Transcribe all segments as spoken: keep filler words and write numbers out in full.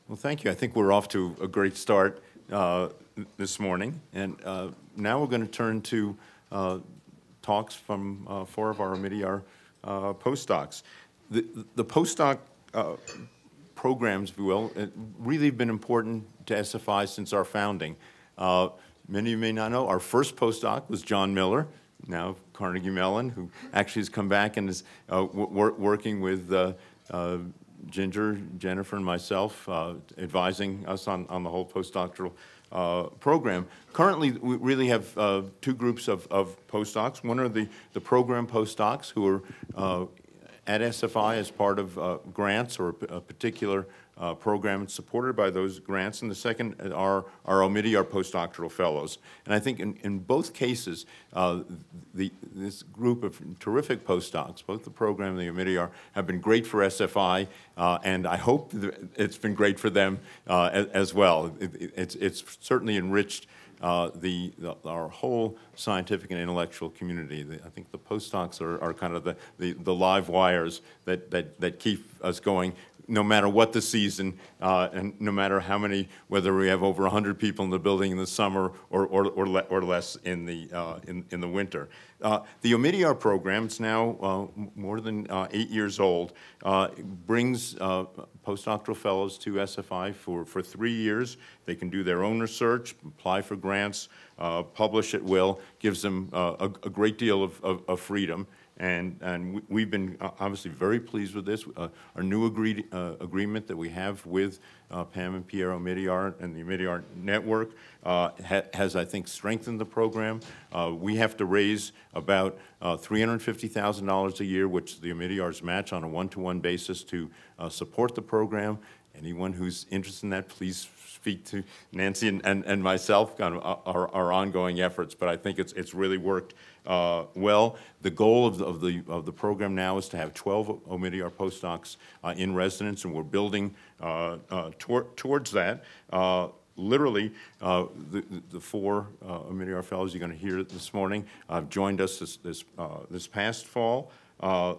Well, thank you. I think we're off to a great start uh, this morning. And uh, now we're going to turn to uh, talks from uh, four of our Omidyar uh, postdocs. The, the postdoc uh, programs, if you will, really have been important to S F I since our founding. Uh, many of you may not know, our first postdoc was John Miller, now Carnegie Mellon, who actually has come back and is uh, wor working with uh, uh, Ginger, Jennifer, and myself, uh, advising us on, on the whole postdoctoral uh, program. Currently, we really have uh, two groups of, of postdocs. One are the, the program postdocs who are uh, at S F I as part of uh, grants or a, a particular uh, program supported by those grants, and the second are our Omidyar postdoctoral fellows. And I think in, in both cases, uh, the, this group of terrific postdocs, both the program and the Omidyar, have been great for S F I, uh, and I hope it's been great for them uh, as, as well. It, it, it's, it's certainly enriched Uh, the, the our whole scientific and intellectual community. The, I think the postdocs are, are kind of the, the, the live wires that, that, that keep us going no matter what the season uh, and no matter how many, whether we have over one hundred people in the building in the summer or, or, or, le or less in the, uh, in, in the winter. Uh, the Omidyar program, it's now uh, more than uh, eight years old, uh, brings uh, postdoctoral fellows to S F I for, for three years. They can do their own research, apply for grants, uh, publish at will, gives them uh, a, a great deal of, of, of freedom. And, and we've been obviously very pleased with this. Uh, our new agreed, uh, agreement that we have with uh, Pam and Pierre Omidyar and the Omidyar Network uh, ha has, I think, strengthened the program. Uh, we have to raise about uh, three hundred fifty thousand dollars a year, which the Omidyars match on a one-to-one basis to uh, support the program. Anyone who's interested in that, please speak to Nancy and, and, and myself on our, our ongoing efforts. But I think it's, it's really worked uh, well. The goal of the, of, the, of the program now is to have twelve Omidyar postdocs uh, in residence, and we're building uh, uh, tor towards that. Uh, Literally, uh, the, the four uh, Omidyar fellows you're going to hear this morning have uh, joined us this, this, uh, this past fall. Uh,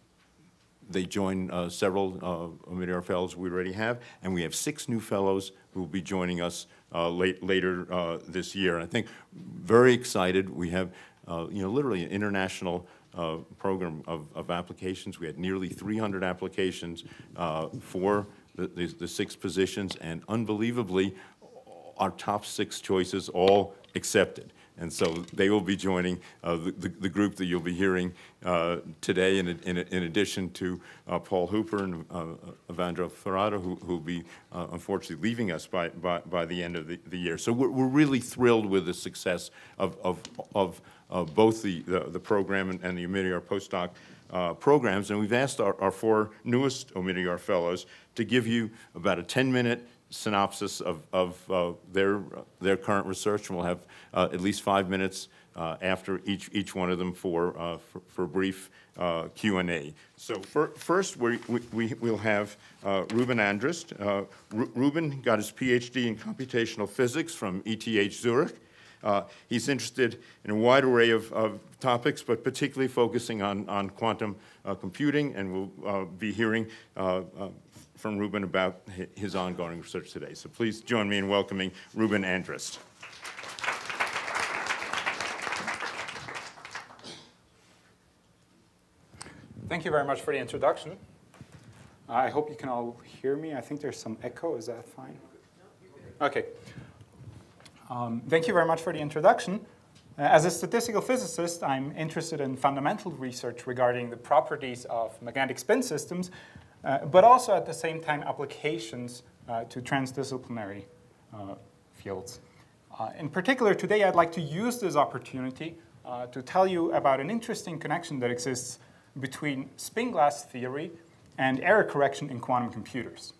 They join uh, several uh, Omidyar fellows we already have, and we have six new fellows who will be joining us uh, late, later uh, this year. And I think very excited. We have, uh, you know, literally an international uh, program of, of applications. We had nearly three hundred applications uh, for the, the, the six positions, and unbelievably, our top six choices all accepted. And so they will be joining uh, the, the, the group that you'll be hearing uh, today, in, in, in addition to uh, Paul Hooper and uh, Evandro Ferraro, who will be uh, unfortunately leaving us by, by, by the end of the, the year. So we're, we're really thrilled with the success of, of, of uh, both the, the, the program and, and the Omidyar postdoc uh, programs. And we've asked our, our four newest Omidyar fellows to give you about a ten minute synopsis of, of uh, their, uh, their current research, and we'll have uh, at least five minutes uh, after each, each one of them for, uh, for, for a brief uh, Q and A. So for, first, we, we, we'll have uh, Ruben Andrist. Uh, Ruben got his PhD in computational physics from E T H Zurich. Uh, he's interested in a wide array of, of topics, but particularly focusing on, on quantum uh, computing, and we'll uh, be hearing uh, uh, from Ruben about his ongoing research today. So please join me in welcoming Ruben Andrist. Thank you very much for the introduction. I hope you can all hear me. I think there's some echo. Is that fine? Okay. Um, thank you very much for the introduction. Uh, as a statistical physicist, I'm interested in fundamental research regarding the properties of magnetic spin systems, uh, but also at the same time applications uh, to transdisciplinary uh, fields. Uh, in particular, today I'd like to use this opportunity uh, to tell you about an interesting connection that exists between spin glass theory and error correction in quantum computers.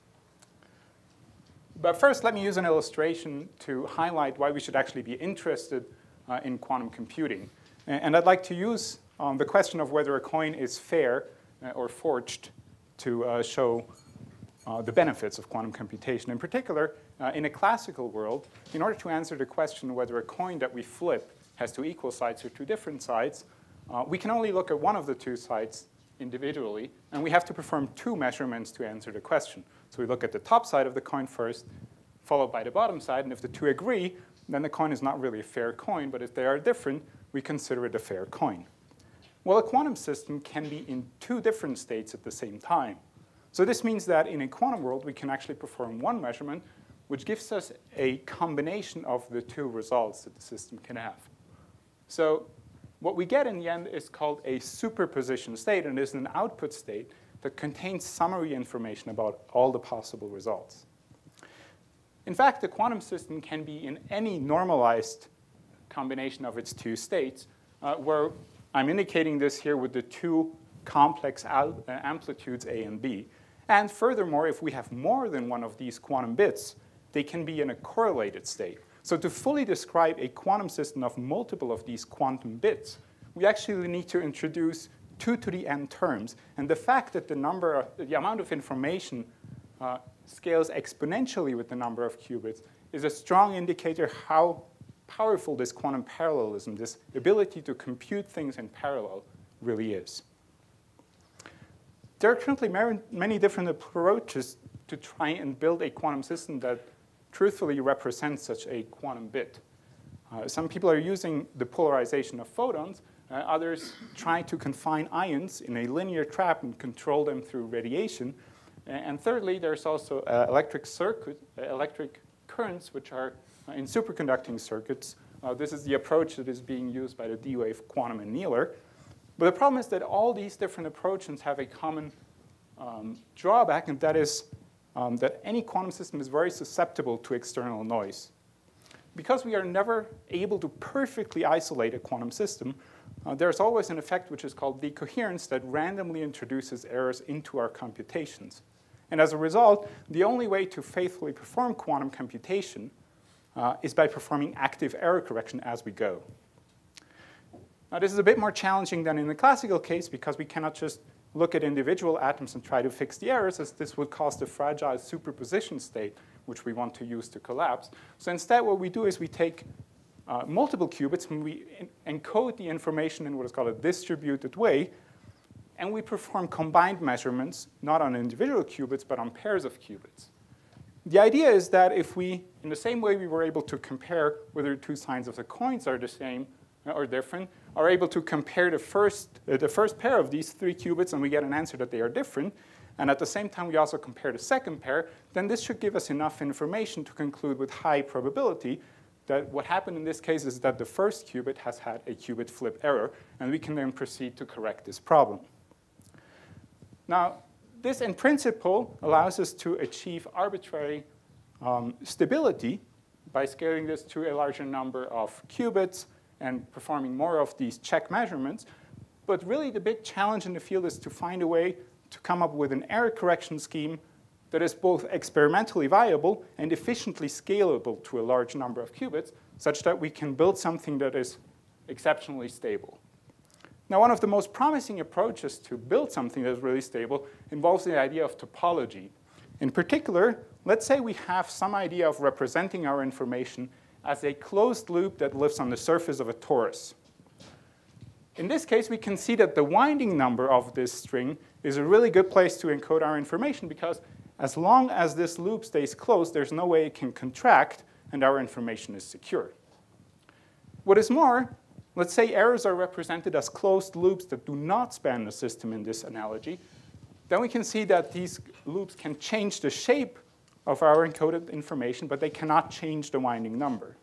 But first, let me use an illustration to highlight why we should actually be interested uh, in quantum computing. And I'd like to use um, the question of whether a coin is fair uh, or forged to uh, show uh, the benefits of quantum computation. In particular, uh, in a classical world, in order to answer the question whether a coin that we flip has two equal sides or two different sides, uh, we can only look at one of the two sides individually, and we have to perform two measurements to answer the question. So we look at the top side of the coin first, followed by the bottom side, and if the two agree, then the coin is not really a fair coin, but if they are different, we consider it a fair coin. Well, a quantum system can be in two different states at the same time. So this means that in a quantum world, we can actually perform one measurement, which gives us a combination of the two results that the system can have. So what we get in the end is called a superposition state, and is an output state that contains summary information about all the possible results. In fact, the quantum system can be in any normalized combination of its two states, uh, where I'm indicating this here with the two complex al- uh, amplitudes A and B. And furthermore, if we have more than one of these quantum bits, they can be in a correlated state. So to fully describe a quantum system of multiple of these quantum bits, we actually need to introduce two to the n terms. And the fact that the number, of, the amount of information uh, scales exponentially with the number of qubits is a strong indicator how powerful this quantum parallelism, this ability to compute things in parallel, really is. There are currently many different approaches to try and build a quantum system that truthfully represents such a quantum bit. Uh, some people are using the polarization of photons. Uh, others try to confine ions in a linear trap and control them through radiation. And thirdly, there's also uh, electric circuit, uh, electric currents, which are uh, in superconducting circuits. Uh, this is the approach that is being used by the D-Wave quantum annealer. But the problem is that all these different approaches have a common um, drawback, and that is um, that any quantum system is very susceptible to external noise. Because we are never able to perfectly isolate a quantum system, uh, there's always an effect which is called decoherence that randomly introduces errors into our computations. And as a result, the only way to faithfully perform quantum computation uh, is by performing active error correction as we go. Now, this is a bit more challenging than in the classical case because we cannot just look at individual atoms and try to fix the errors, as this would cause the fragile superposition state, which we want to use to collapse. So instead, what we do is we take uh, multiple qubits and we en encode the information in what is called a distributed way, and we perform combined measurements, not on individual qubits, but on pairs of qubits. The idea is that if we, in the same way we were able to compare whether two sides of the coins are the same or different, are able to compare the first, uh, the first pair of these three qubits, and we get an answer that they are different, and at the same time we also compare the second pair, then this should give us enough information to conclude with high probability that what happened in this case is that the first qubit has had a qubit flip error, and we can then proceed to correct this problem. Now, this in principle allows us to achieve arbitrary um, stability by scaling this to a larger number of qubits and performing more of these check measurements. But really the big challenge in the field is to find a way to come up with an error correction scheme that is both experimentally viable and efficiently scalable to a large number of qubits, such that we can build something that is exceptionally stable. Now, one of the most promising approaches to build something that is really stable involves the idea of topology. In particular, let's say we have some idea of representing our information as a closed loop that lives on the surface of a torus. In this case, we can see that the winding number of this string is a really good place to encode our information because as long as this loop stays closed, there's no way it can contract, and our information is secure. What is more, let's say errors are represented as closed loops that do not span the system in this analogy. Then we can see that these loops can change the shape of our encoded information, but they cannot change the winding number.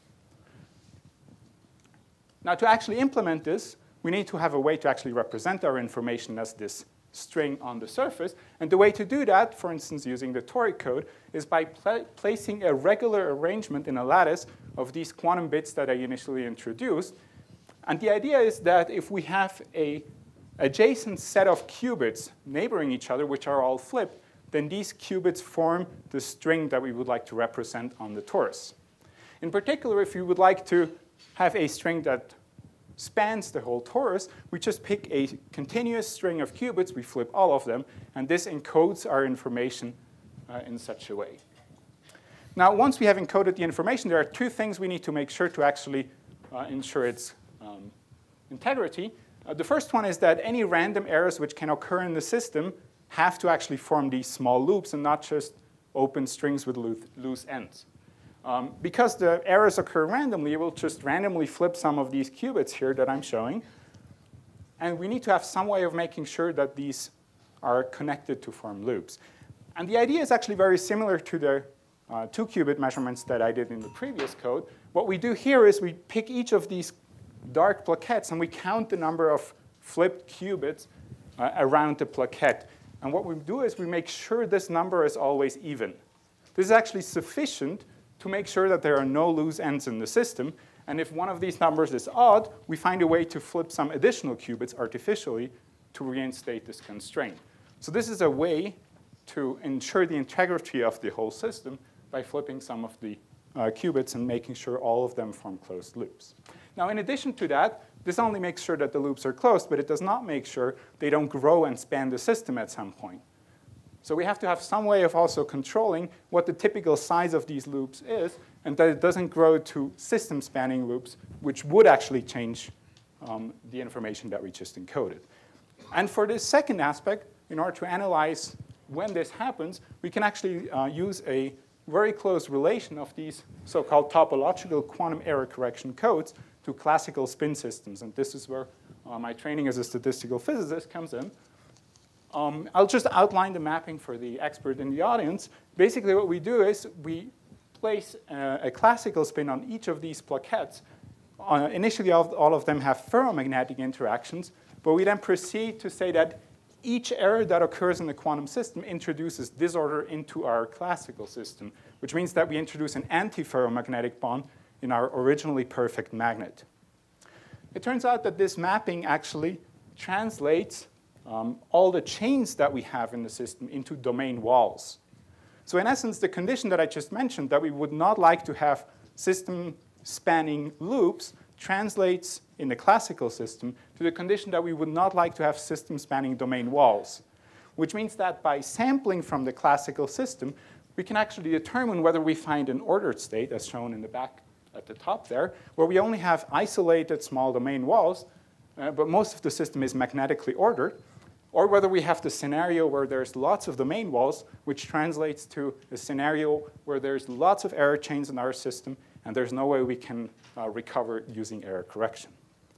Now, to actually implement this, we need to have a way to actually represent our information as this string on the surface. And the way to do that, for instance, using the toric code, is by pl placing a regular arrangement in a lattice of these quantum bits that I initially introduced. And the idea is that if we have an adjacent set of qubits neighboring each other, which are all flipped, then these qubits form the string that we would like to represent on the torus. In particular, if you would like to have a string that spans the whole torus, we just pick a continuous string of qubits, we flip all of them, and this encodes our information uh, in such a way. Now, once we have encoded the information, there are two things we need to make sure to actually uh, ensure its um, integrity. Uh, the first one is that any random errors which can occur in the system have to actually form these small loops and not just open strings with loose, loose ends. Um, because the errors occur randomly, it will just randomly flip some of these qubits here that I'm showing. And we need to have some way of making sure that these are connected to form loops. And the idea is actually very similar to the uh, two qubit measurements that I did in the previous code. What we do here is we pick each of these dark plaquettes and we count the number of flipped qubits uh, around the plaquette. And what we do is we make sure this number is always even. This is actually sufficient to make sure that there are no loose ends in the system. And if one of these numbers is odd, we find a way to flip some additional qubits artificially to reinstate this constraint. So this is a way to ensure the integrity of the whole system by flipping some of the uh, qubits and making sure all of them form closed loops. Now, in addition to that, this only makes sure that the loops are closed, but it does not make sure they don't grow and span the system at some point. So we have to have some way of also controlling what the typical size of these loops is, and that it doesn't grow to system-spanning loops, which would actually change um, the information that we just encoded. And for this second aspect, in order to analyze when this happens, we can actually uh, use a very close relation of these so-called topological quantum error correction codes to classical spin systems. And this is where uh, my training as a statistical physicist comes in. Um, I'll just outline the mapping for the expert in the audience. Basically, what we do is we place uh, a classical spin on each of these plaquettes. Uh, initially, all, all of them have ferromagnetic interactions, but we then proceed to say that each error that occurs in the quantum system introduces disorder into our classical system, which means that we introduce an antiferromagnetic bond in our originally perfect magnet. It turns out that this mapping actually translates um, all the chains that we have in the system into domain walls. So in essence, the condition that I just mentioned, that we would not like to have system-spanning loops, translates in the classical system to the condition that we would not like to have system-spanning domain walls, which means that by sampling from the classical system, we can actually determine whether we find an ordered state, as shown in the back at the top there, where we only have isolated small domain walls, uh, but most of the system is magnetically ordered, or whether we have the scenario where there's lots of domain walls, which translates to a scenario where there's lots of error chains in our system, and there's no way we can uh, recover using error correction.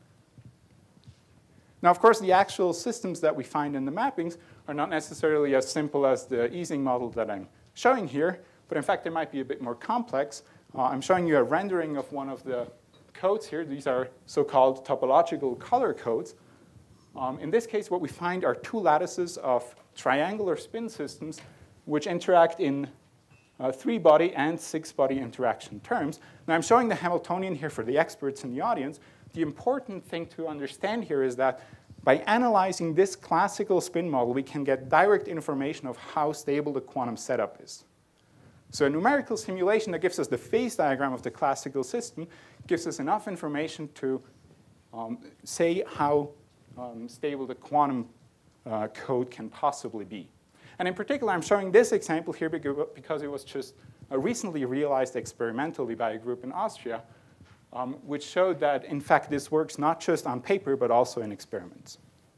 Now, of course, the actual systems that we find in the mappings are not necessarily as simple as the easing model that I'm showing here, but in fact, they might be a bit more complex. Uh, I'm showing you a rendering of one of the codes here. These are so-called topological color codes. Um, in this case, what we find are two lattices of triangular spin systems which interact in uh, three-body and six-body interaction terms. Now, I'm showing the Hamiltonian here for the experts in the audience. The important thing to understand here is that by analyzing this classical spin model, we can get direct information of how stable the quantum setup is. So a numerical simulation that gives us the phase diagram of the classical system gives us enough information to um, say how um, stable the quantum uh, code can possibly be. And in particular, I'm showing this example here because it was just uh, recently realized experimentally by a group in Austria, um, which showed that, in fact, this works not just on paper, but also in experiments.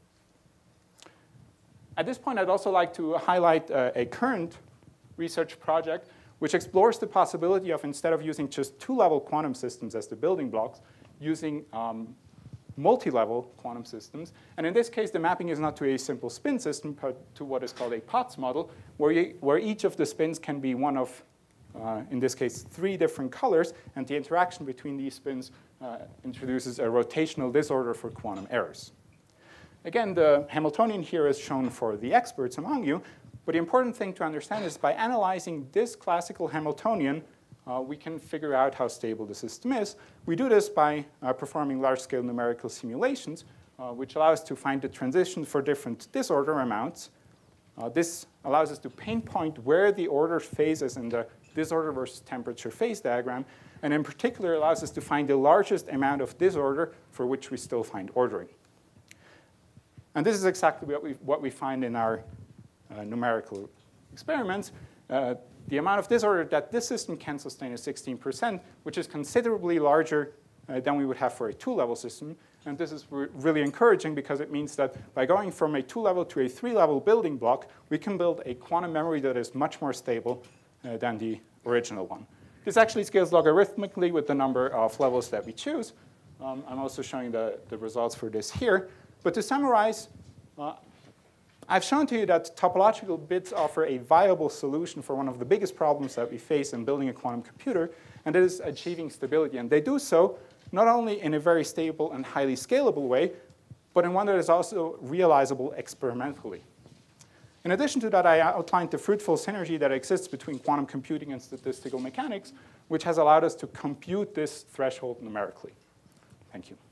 At this point, I'd also like to highlight uh, a current research project which explores the possibility of, instead of using just two-level quantum systems as the building blocks, using um, multi-level quantum systems. And in this case, the mapping is not to a simple spin system, but to what is called a Potts model, where, you, where each of the spins can be one of, uh, in this case, three different colors, and the interaction between these spins uh, introduces a rotational disorder for quantum errors. Again, the Hamiltonian here is shown for the experts among you, but the important thing to understand is by analyzing this classical Hamiltonian, uh, we can figure out how stable the system is. We do this by uh, performing large-scale numerical simulations, uh, which allow us to find the transitions for different disorder amounts. Uh, this allows us to pinpoint where the order phase is in the disorder versus temperature phase diagram, and in particular allows us to find the largest amount of disorder for which we still find ordering. And this is exactly what we, what we find in our uh, numerical experiments. Uh, the amount of disorder that this system can sustain is sixteen percent, which is considerably larger uh, than we would have for a two-level system. And this is re really encouraging because it means that by going from a two-level to a three-level building block, we can build a quantum memory that is much more stable uh, than the original one. This actually scales logarithmically with the number of levels that we choose. Um, I'm also showing the, the results for this here. But to summarize, uh, I've shown to you that topological bits offer a viable solution for one of the biggest problems that we face in building a quantum computer, and that is achieving stability. And they do so not only in a very stable and highly scalable way, but in one that is also realizable experimentally. In addition to that, I outlined the fruitful synergy that exists between quantum computing and statistical mechanics, which has allowed us to compute this threshold numerically. Thank you.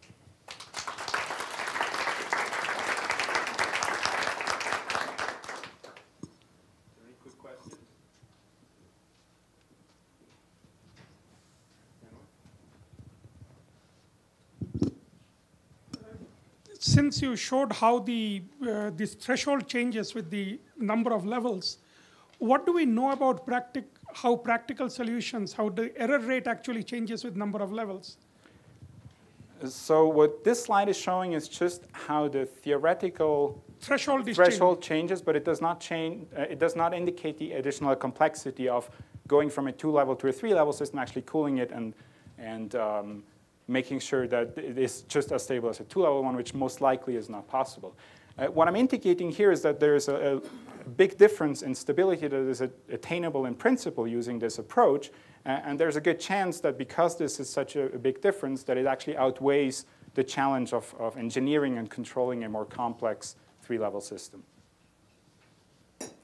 Any quick questions? Since you showed how the, uh, this threshold changes with the number of levels, what do we know about practic how practical solutions, how the error rate actually changes with number of levels? So what this slide is showing is just how the theoretical threshold, is threshold changes, but it does not change. Uh, it does not indicate the additional complexity of going from a two-level to a three-level system, actually cooling it and and um, making sure that it is just as stable as a two-level one, which most likely is not possible. Uh, what I'm indicating here is that there is a, a big difference in stability that is attainable in principle using this approach. Uh, and there's a good chance that because this is such a, a big difference, that it actually outweighs the challenge of, of engineering and controlling a more complex three-level system. Thanks.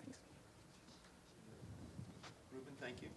Ruben, thank you.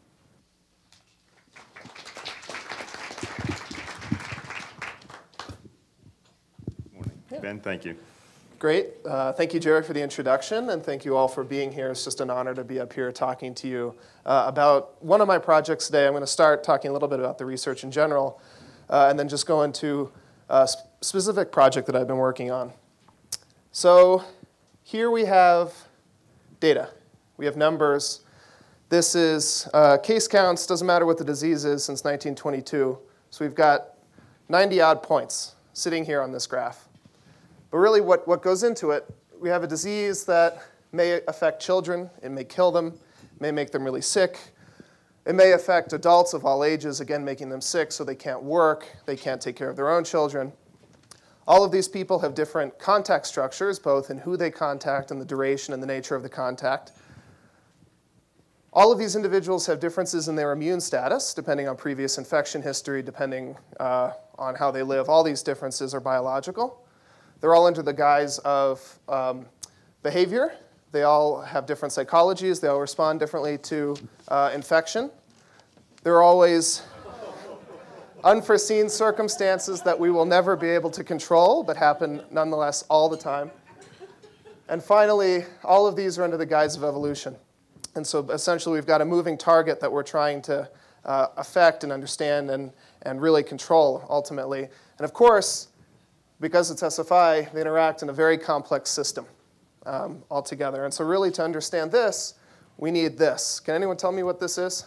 Morning. Yeah. Ben, thank you. Great. Uh, thank you, Jerry, for the introduction, and thank you all for being here. It's just an honor to be up here talking to you uh, about one of my projects today. I'm going to start talking a little bit about the research in general, uh, and then just go into a sp specific project that I've been working on. So here we have data. We have numbers. This is uh, case counts. Doesn't matter what the disease is since nineteen twenty-two. So we've got ninety odd points sitting here on this graph. But really what, what goes into it, we have a disease that may affect children. It may kill them, may make them really sick. It may affect adults of all ages, again, making them sick so they can't work, they can't take care of their own children. All of these people have different contact structures, both in who they contact and the duration and the nature of the contact. All of these individuals have differences in their immune status, depending on previous infection history, depending uh, on how they live. All these differences are biological. They're all under the guise of um, behavior. They all have different psychologies. They all respond differently to uh, infection. There are always unforeseen circumstances that we will never be able to control, but happen nonetheless all the time. And finally, all of these are under the guise of evolution. And so essentially, we've got a moving target that we're trying to uh, affect and understand and, and really control, ultimately. And of course, because it's S F I, they interact in a very complex system um, altogether. And so really, to understand this, we need this. Can anyone tell me what this is?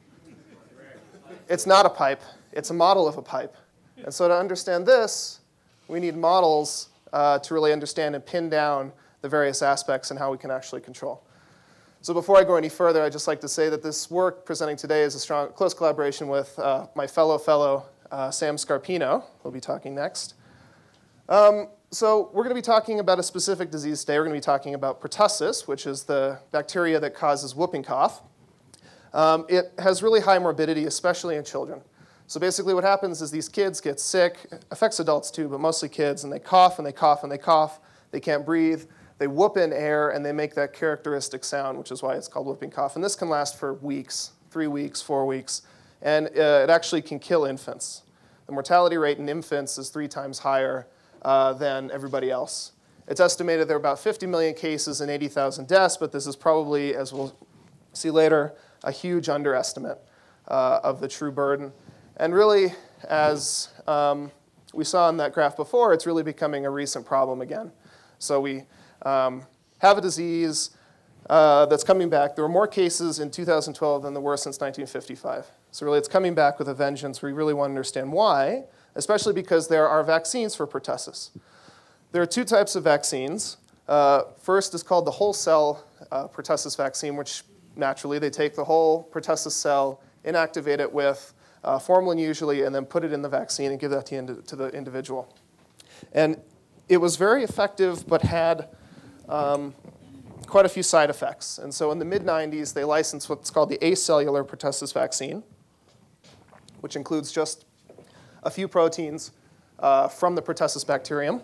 It's not a pipe. It's a model of a pipe. And so to understand this, we need models uh, to really understand and pin down the various aspects and how we can actually control. So before I go any further, I'd just like to say that this work presenting today is a strong, close collaboration with uh, my fellow fellow, uh, Sam Scarpino, who'll be talking next. Um, so we're going to be talking about a specific disease today. We're going to be talking about pertussis, which is the bacteria that causes whooping cough. Um, it has really high morbidity, especially in children. So basically what happens is these kids get sick. It affects adults too, but mostly kids. And they cough, and they cough, and they cough. They can't breathe. They whoop in air, and they make that characteristic sound, which is why it's called whooping cough. And this can last for weeks, three weeks, four weeks. And uh, it actually can kill infants. The mortality rate in infants is three times higher Uh, than everybody else. It's estimated there are about fifty million cases and eighty thousand deaths, but this is probably, as we'll see later, a huge underestimate uh, of the true burden. And really, as um, we saw in that graph before, it's really becoming a recent problem again. So we um, have a disease uh, that's coming back. There were more cases in two thousand twelve than there were since nineteen fifty-five. So really, it's coming back with a vengeance. We really want to understand why. especially because there are vaccines for pertussis. There are two types of vaccines. Uh, first is called the whole cell uh, pertussis vaccine, which naturally they take the whole pertussis cell, inactivate it with uh, formalin usually, and then put it in the vaccine and give that to, ind to the individual. And it was very effective, but had um, quite a few side effects. And so in the mid nineties, they licensed what's called the acellular pertussis vaccine, which includes just a few proteins uh, from the pertussis bacterium.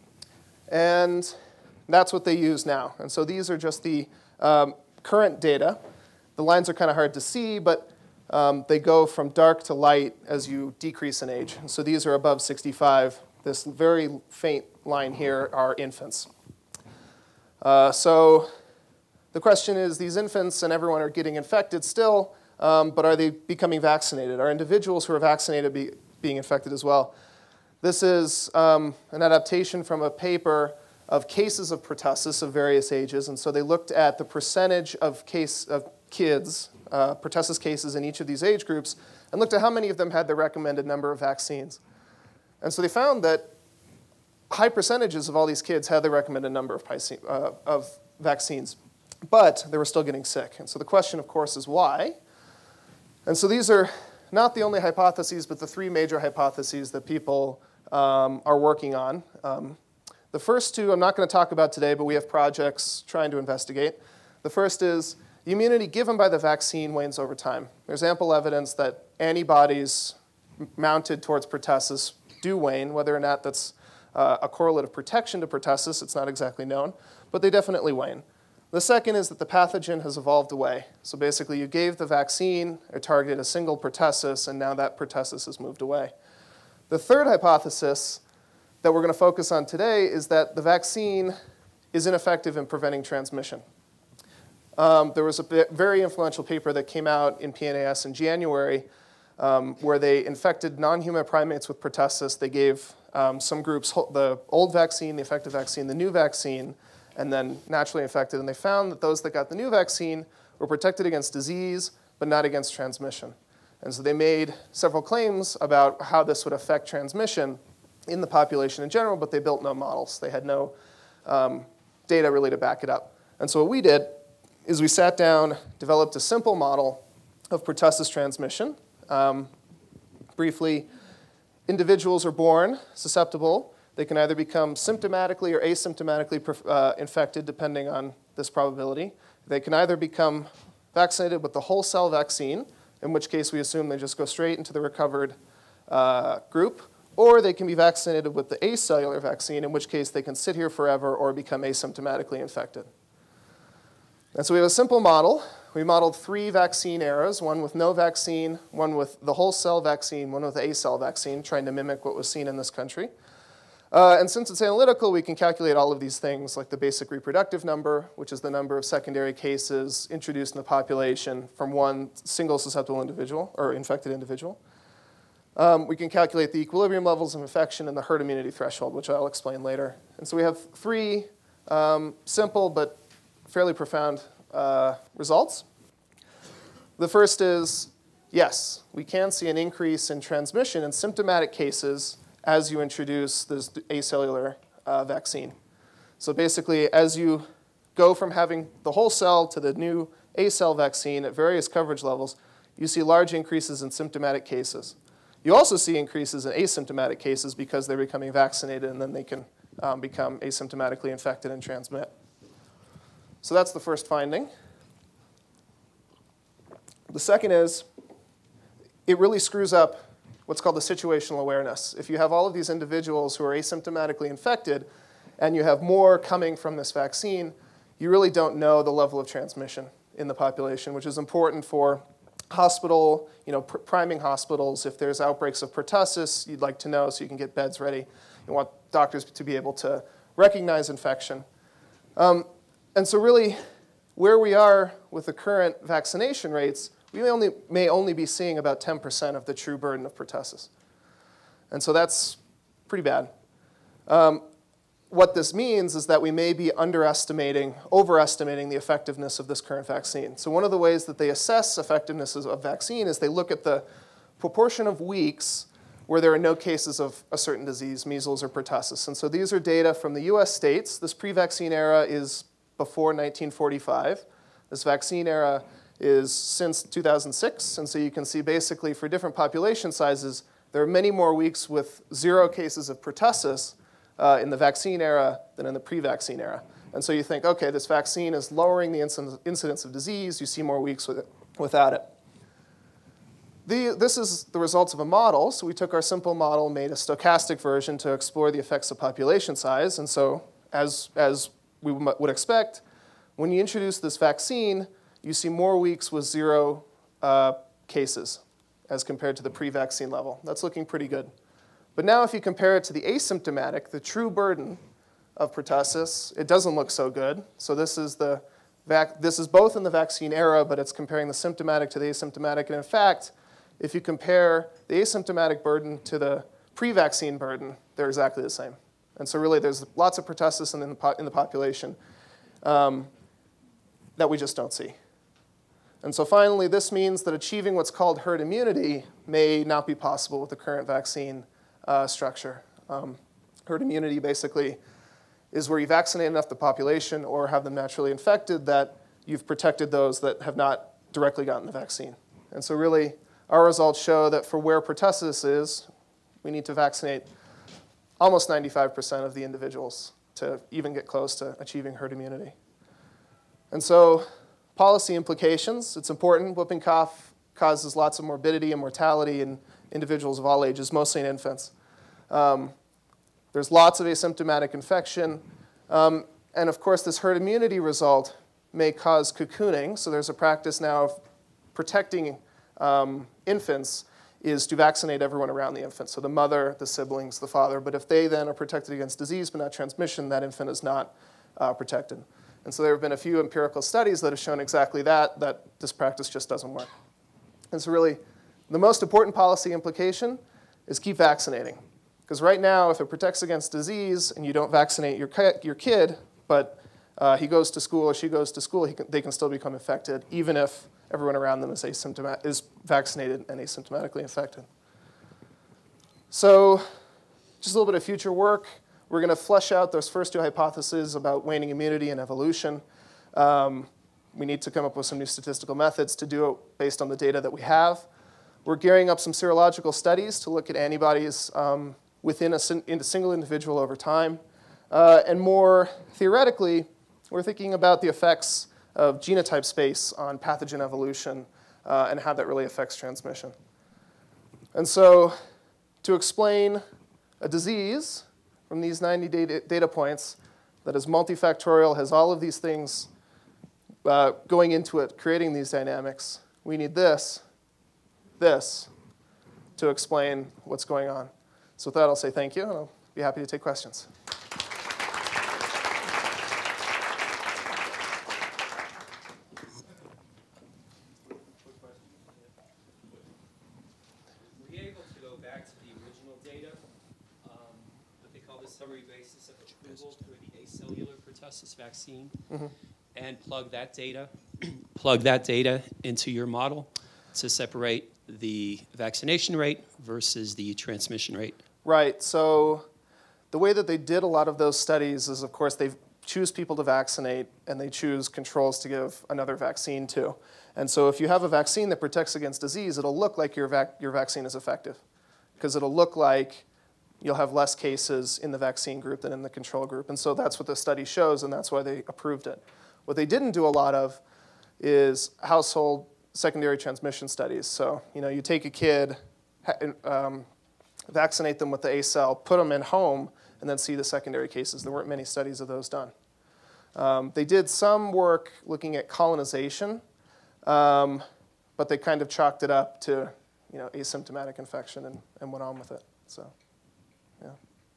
And that's what they use now. And so these are just the um, current data. The lines are kind of hard to see, but um, they go from dark to light as you decrease in age. And so these are above sixty-five. This very faint line here are infants. Uh, so the question is, these infants and everyone are getting infected still, um, but are they becoming vaccinated? Are individuals who are vaccinated be, being infected as well? This is um, an adaptation from a paper of cases of pertussis of various ages. And so they looked at the percentage of, case, of kids, uh, pertussis cases in each of these age groups, and looked at how many of them had the recommended number of vaccines. And so they found that high percentages of all these kids had the recommended number of, uh, of vaccines, but they were still getting sick. And so the question, of course, is why? And so these are not the only hypotheses, but the three major hypotheses that people um, are working on. Um, the first two I'm not going to talk about today, but we have projects trying to investigate. The first is the immunity given by the vaccine wanes over time. There's ample evidence that antibodies mounted towards pertussis do wane. Whether or not that's uh, a correlate of protection to pertussis, it's not exactly known, but they definitely wane. The second is that the pathogen has evolved away. So basically, you gave the vaccine or targeted a single pertussis, and now that pertussis has moved away. The third hypothesis that we're going to focus on today is that the vaccine is ineffective in preventing transmission. Um, there was a very influential paper that came out in P N A S in January um, where they infected non-human primates with pertussis. They gave um, some groups the old vaccine, the effective vaccine, the new vaccine, and then naturally infected. And they found that those that got the new vaccine were protected against disease, but not against transmission. And so they made several claims about how this would affect transmission in the population in general, but they built no models. They had no um, data really to back it up. And so what we did is we sat down, developed a simple model of pertussis transmission. Um, briefly, individuals are born susceptible. They can either become symptomatically or asymptomatically uh, infected, depending on this probability. They can either become vaccinated with the whole cell vaccine, in which case we assume they just go straight into the recovered uh, group, or they can be vaccinated with the acellular vaccine, in which case they can sit here forever or become asymptomatically infected. And so we have a simple model. We modeled three vaccine eras, one with no vaccine, one with the whole cell vaccine, one with the A-cell vaccine, trying to mimic what was seen in this country. Uh, and since it's analytical, we can calculate all of these things, like the basic reproductive number, which is the number of secondary cases introduced in the population from one single susceptible individual or infected individual. Um, we can calculate the equilibrium levels of infection and the herd immunity threshold, which I'll explain later. And so we have three um, simple but fairly profound uh, results. The first is, yes, we can see an increase in transmission in symptomatic cases as you introduce this acellular uh, vaccine. So basically, as you go from having the whole cell to the new A-cell vaccine at various coverage levels, you see large increases in symptomatic cases. You also see increases in asymptomatic cases because they're becoming vaccinated, and then they can um, become asymptomatically infected and transmit. So that's the first finding. The second is, it really screws up what's called the situational awareness. If you have all of these individuals who are asymptomatically infected, and you have more coming from this vaccine, you really don't know the level of transmission in the population, which is important for hospital, you know, pr priming hospitals. If there's outbreaks of pertussis, you'd like to know so you can get beds ready. You want doctors to be able to recognize infection. Um, and so really, where we are with the current vaccination rates, we may only, may only be seeing about ten percent of the true burden of pertussis. And so that's pretty bad. Um, what this means is that we may be underestimating, overestimating the effectiveness of this current vaccine. So one of the ways that they assess effectiveness of a vaccine is they look at the proportion of weeks where there are no cases of a certain disease, measles or pertussis. And so these are data from the U S states. This pre-vaccine era is before nineteen forty-five. This vaccine era is since two thousand six. And so you can see basically for different population sizes, there are many more weeks with zero cases of pertussis uh, in the vaccine era than in the pre-vaccine era. And so you think, OK, this vaccine is lowering the incidence of disease. You see more weeks with it, without it. The, this is the results of a model. So we took our simple model, made a stochastic version to explore the effects of population size. And so as, as we would expect, when you introduce this vaccine, you see more weeks with zero uh, cases as compared to the pre-vaccine level. That's looking pretty good. But now if you compare it to the asymptomatic, the true burden of pertussis, it doesn't look so good. So this is, the vac this is both in the vaccine era, but it's comparing the symptomatic to the asymptomatic. And in fact, if you compare the asymptomatic burden to the pre-vaccine burden, they're exactly the same. And so really, there's lots of pertussis in the, po in the population um, that we just don't see. And so finally, this means that achieving what's called herd immunity may not be possible with the current vaccine uh, structure. Um, herd immunity basically is where you vaccinate enough the population or have them naturally infected that you've protected those that have not directly gotten the vaccine. And so really, our results show that for where pertussis is, we need to vaccinate almost ninety-five percent of the individuals to even get close to achieving herd immunity. And so policy implications, it's important. Whooping cough causes lots of morbidity and mortality in individuals of all ages, mostly in infants. Um, there's lots of asymptomatic infection. Um, and of course, this herd immunity result may cause cocooning. So there's a practice now of protecting Um, infants is to vaccinate everyone around the infant. So the mother, the siblings, the father. But if they then are protected against disease but not transmission, that infant is not uh, protected. And so there have been a few empirical studies that have shown exactly that, that this practice just doesn't work. And so really, the most important policy implication is keep vaccinating. Because right now, if it protects against disease and you don't vaccinate your, your kid, but uh, he goes to school or she goes to school, he can, they can still become infected, even if everyone around them is, asymptomatic, is vaccinated and asymptomatically infected. So just a little bit of future work. We're going to flesh out those first two hypotheses about waning immunity and evolution. Um, we need to come up with some new statistical methods to do it based on the data that we have. We're gearing up some serological studies to look at antibodies um, within a, in a single individual over time. Uh, and more theoretically, we're thinking about the effects of genotype space on pathogen evolution uh, and how that really affects transmission. And so to explain a disease from these ninety data, data points that is multifactorial, has all of these things uh, going into it, creating these dynamics, we need this, this, to explain what's going on. So with that, I'll say thank you, and I'll be happy to take questions. Vaccine mm-hmm. and plug that data, plug that data into your model to separate the vaccination rate versus the transmission rate. Right. So the way that they did a lot of those studies is, of course, they choose people to vaccinate and they choose controls to give another vaccine to. And so if you have a vaccine that protects against disease, it'll look like your vac your vaccine is effective, because it'll look like you'll have less cases in the vaccine group than in the control group. And so that's what the study shows, and that's why they approved it. What they didn't do a lot of is household secondary transmission studies. So you know, you take a kid, um, vaccinate them with the A cell, put them in home, and then see the secondary cases. There weren't many studies of those done. Um, they did some work looking at colonization, um, but they kind of chalked it up to you know, asymptomatic infection and, and went on with it. So. Yeah.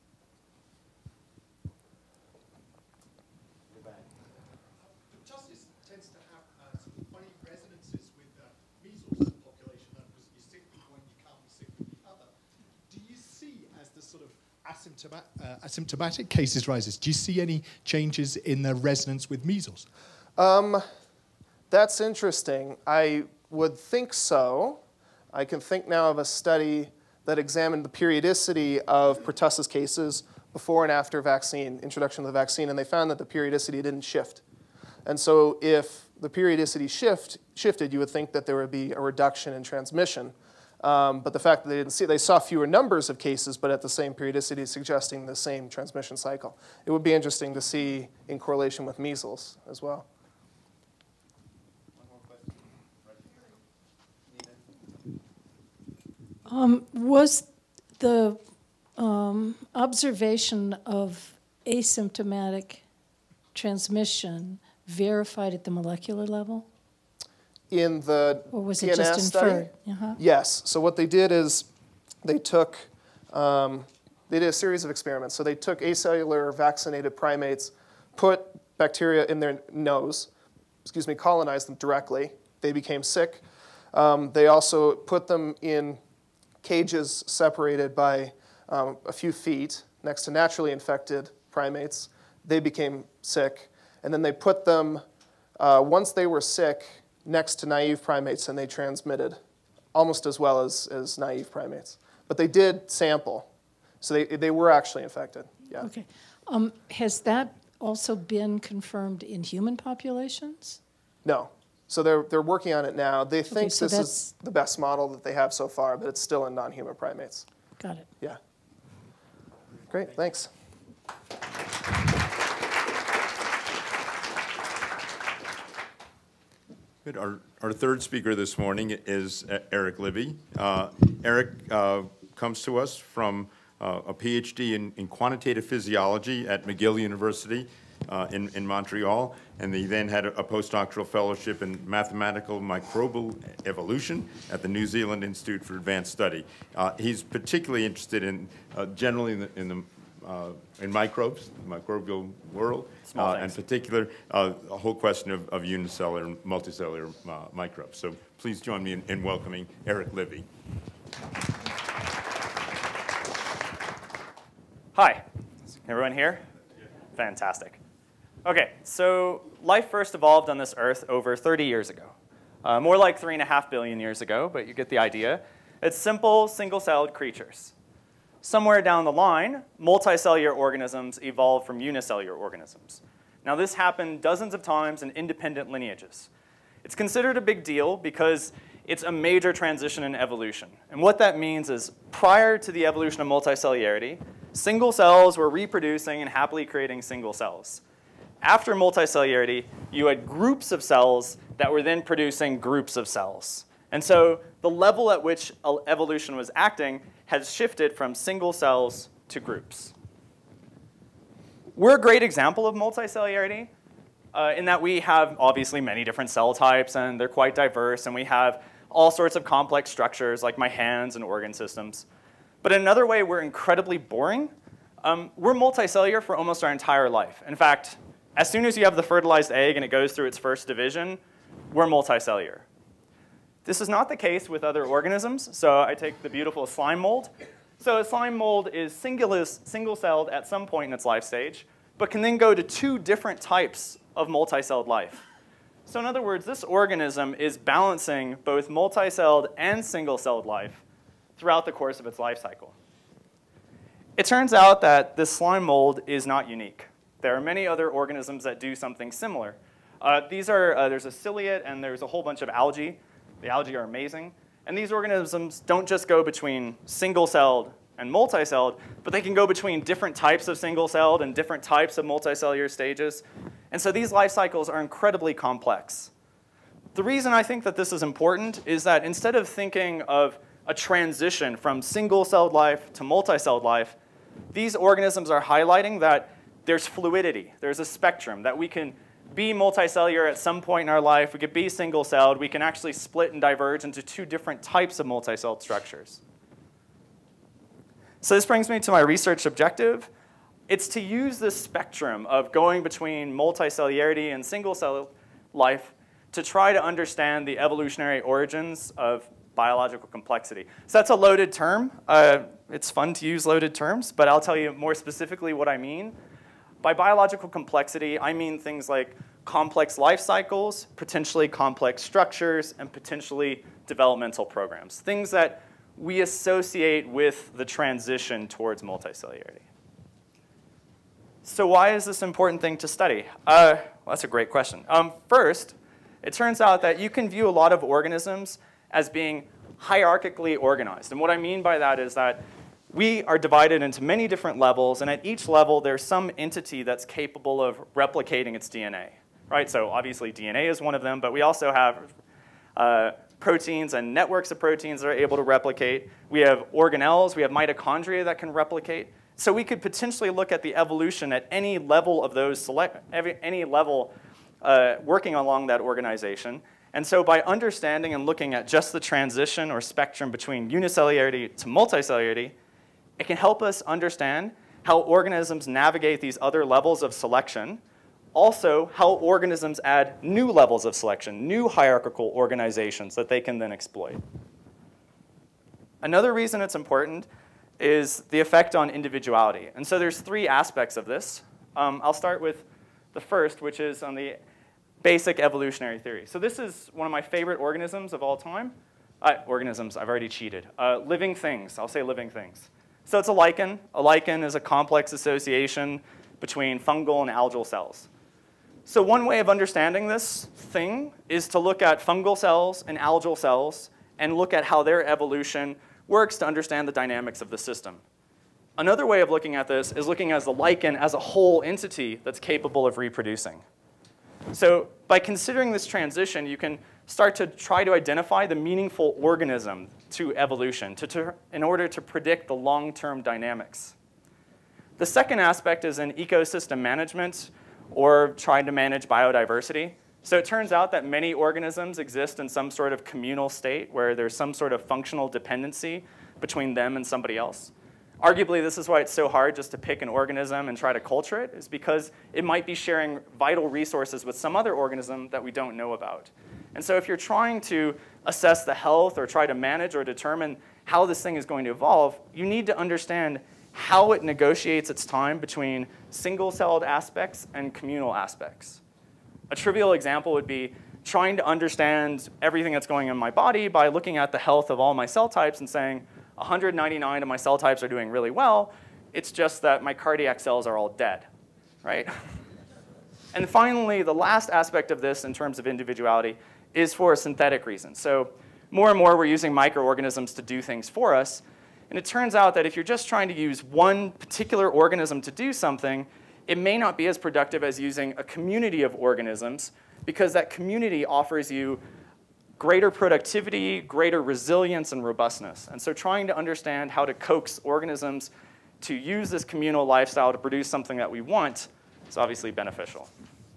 Pertussis tends to have uh, sort of funny resonances with the measles population, because you're sick with one, you can't be sick with the other. Do you see, as the sort of asymptomatic, uh, asymptomatic cases rises, do you see any changes in the resonance with measles? Um, that's interesting. I would think so. I can think now of a study that examined the periodicity of pertussis cases before and after vaccine, introduction of the vaccine, and they found that the periodicity didn't shift. And so if the periodicity shift, shifted, you would think that there would be a reduction in transmission. Um, but the fact that they didn't see, they saw fewer numbers of cases, but at the same periodicity, suggesting the same transmission cycle. It would be interesting to see in correlation with measles as well. Um, was the um, observation of asymptomatic transmission verified at the molecular level? In the Or was P it N S just study? inferred? Uh-huh. Yes. So what they did is they took, um, they did a series of experiments. So they took acellular vaccinated primates, put bacteria in their nose, excuse me, colonized them directly. They became sick. Um, they also put them in cages separated by um, a few feet next to naturally infected primates. They became sick. And then they put them, uh, once they were sick, next to naive primates, and they transmitted almost as well as, as naive primates. But they did sample. So they, they were actually infected. Yeah. Okay. Um, has that also been confirmed in human populations? No. So they're, they're working on it now. They think Okay, so this that's- is the best model that they have so far, but it's still in non-human primates. Got it. Yeah. Great, thanks. Good. Our, our third speaker this morning is uh, Eric Libby. Uh, Eric uh, comes to us from uh, a PhD in, in quantitative physiology at McGill University uh, in, in Montreal, and he then had a, a postdoctoral fellowship in mathematical microbial evolution at the New Zealand Institute for Advanced Study. Uh, he's particularly interested in, uh, generally in the, in the Uh, in microbes, the microbial world, uh, in particular, uh, a whole question of, of unicellular and multicellular uh, microbes. So please join me in, in welcoming Eric Libby. Hi, everyone here? Fantastic. Okay, so life first evolved on this Earth over thirty years ago. Uh, more like three and a half billion years ago, but you get the idea. It's simple, single-celled creatures. Somewhere down the line, multicellular organisms evolved from unicellular organisms. Now this happened dozens of times in independent lineages. It's considered a big deal because it's a major transition in evolution. And what that means is prior to the evolution of multicellularity, single cells were reproducing and happily creating single cells. After multicellularity, you had groups of cells that were then producing groups of cells. And so the level at which evolution was acting has shifted from single cells to groups. We're a great example of multicellularity uh, in that we have obviously many different cell types, and they're quite diverse, and we have all sorts of complex structures like my hands and organ systems. But in another way, we're incredibly boring. Um, we're multicellular for almost our entire life. In fact, as soon as you have the fertilized egg and it goes through its first division, we're multicellular. This is not the case with other organisms. So I take the beautiful slime mold. So a slime mold is single-celled at some point in its life stage, but can then go to two different types of multicelled life. So in other words, this organism is balancing both multicelled and single-celled life throughout the course of its life cycle. It turns out that this slime mold is not unique. There are many other organisms that do something similar. Uh, these are, uh, there's a ciliate, and there's a whole bunch of algae. The algae are amazing. And these organisms don't just go between single-celled and multicelled, but they can go between different types of single-celled and different types of multicellular stages. And so these life cycles are incredibly complex. The reason I think that this is important is that instead of thinking of a transition from single-celled life to multicelled life, these organisms are highlighting that there's fluidity, there's a spectrum, that we can be multicellular at some point in our life, we could be single-celled, we can actually split and diverge into two different types of multicelled structures. So this brings me to my research objective. It's to use this spectrum of going between multicellularity and single-cell life to try to understand the evolutionary origins of biological complexity. So that's a loaded term. Uh, it's fun to use loaded terms, but I'll tell you more specifically what I mean. By biological complexity, I mean things like complex life cycles, potentially complex structures, and potentially developmental programs. Things that we associate with the transition towards multicellularity. So why is this an important thing to study? Uh, well, that's a great question. Um, first, it turns out that you can view a lot of organisms as being hierarchically organized. And what I mean by that is that we are divided into many different levels, and at each level there's some entity that's capable of replicating its D N A. Right? So obviously D N A is one of them, but we also have uh, proteins and networks of proteins that are able to replicate. We have organelles, we have mitochondria that can replicate. So we could potentially look at the evolution at any level of those select, any level uh, working along that organization. And so by understanding and looking at just the transition or spectrum between unicellularity to multicellularity, it can help us understand how organisms navigate these other levels of selection. Also, how organisms add new levels of selection, new hierarchical organizations that they can then exploit. Another reason it's important is the effect on individuality. And so there's three aspects of this. Um, I'll start with the first, which is on the basic evolutionary theory. So this is one of my favorite organisms of all time. Uh, organisms, I've already cheated. Uh, living things, I'll say living things. So it's a lichen. A lichen is a complex association between fungal and algal cells. So one way of understanding this thing is to look at fungal cells and algal cells and look at how their evolution works to understand the dynamics of the system. Another way of looking at this is looking at the lichen as a whole entity that's capable of reproducing. So by considering this transition, you can start to try to identify the meaningful organism to evolution to, to, in order to predict the long-term dynamics. The second aspect is in ecosystem management or trying to manage biodiversity. So it turns out that many organisms exist in some sort of communal state where there's some sort of functional dependency between them and somebody else. Arguably, this is why it's so hard just to pick an organism and try to culture it, is because it might be sharing vital resources with some other organism that we don't know about. And so if you're trying to assess the health or try to manage or determine how this thing is going to evolve, you need to understand how it negotiates its time between single-celled aspects and communal aspects. A trivial example would be trying to understand everything that's going on in my body by looking at the health of all my cell types and saying one hundred ninety-nine of my cell types are doing really well. It's just that my cardiac cells are all dead, right? And finally, the last aspect of this in terms of individuality is for synthetic reasons. So more and more, we're using microorganisms to do things for us. And it turns out that if you're just trying to use one particular organism to do something, it may not be as productive as using a community of organisms, because that community offers you greater productivity, greater resilience, and robustness. And so trying to understand how to coax organisms to use this communal lifestyle to produce something that we want is obviously beneficial.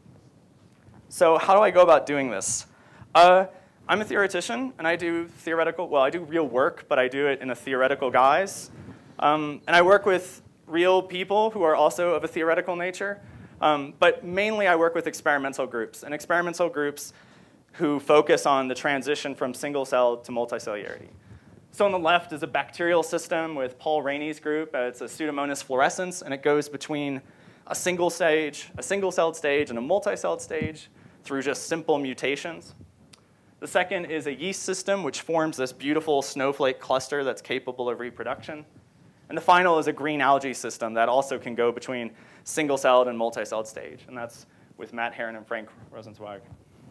So how do I go about doing this? Uh, I'm a theoretician, and I do theoretical, well, I do real work, but I do it in a theoretical guise. Um, and I work with real people who are also of a theoretical nature. Um, but mainly I work with experimental groups, and experimental groups who focus on the transition from single cell to multicellularity. So on the left is a bacterial system with Paul Rainey's group. Uh, it's a Pseudomonas fluorescens, and it goes between a single stage, a single-celled stage, and a multi-celled stage through just simple mutations. The second is a yeast system, which forms this beautiful snowflake cluster that's capable of reproduction. And the final is a green algae system that also can go between single-celled and multi-celled stage. And that's with Matt Herron and Frank Rosenzweig.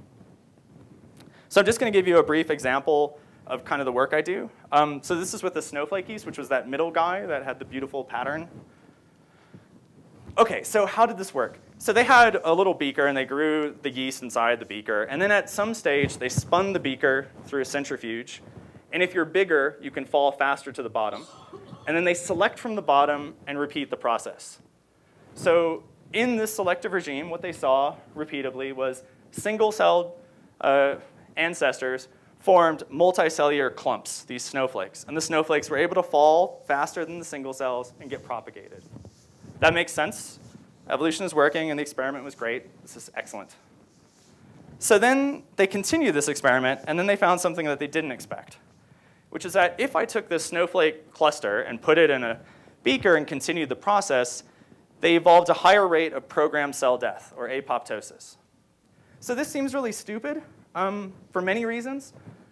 So I'm just going to give you a brief example of kind of the work I do. Um, so this is with the snowflake yeast, which was that middle guy that had the beautiful pattern. OK, so how did this work? So they had a little beaker, and they grew the yeast inside the beaker. And then at some stage, they spun the beaker through a centrifuge. And if you're bigger, you can fall faster to the bottom. And then they select from the bottom and repeat the process. So in this selective regime, what they saw repeatedly was single-celled uh, ancestors formed multicellular clumps, these snowflakes. And the snowflakes were able to fall faster than the single cells and get propagated. That makes sense. Evolution is working, and the experiment was great. This is excellent. So then they continued this experiment, and then they found something that they didn't expect, which is that if I took this snowflake cluster and put it in a beaker and continued the process, they evolved a higher rate of programmed cell death, or apoptosis. So this seems really stupid um, for many reasons.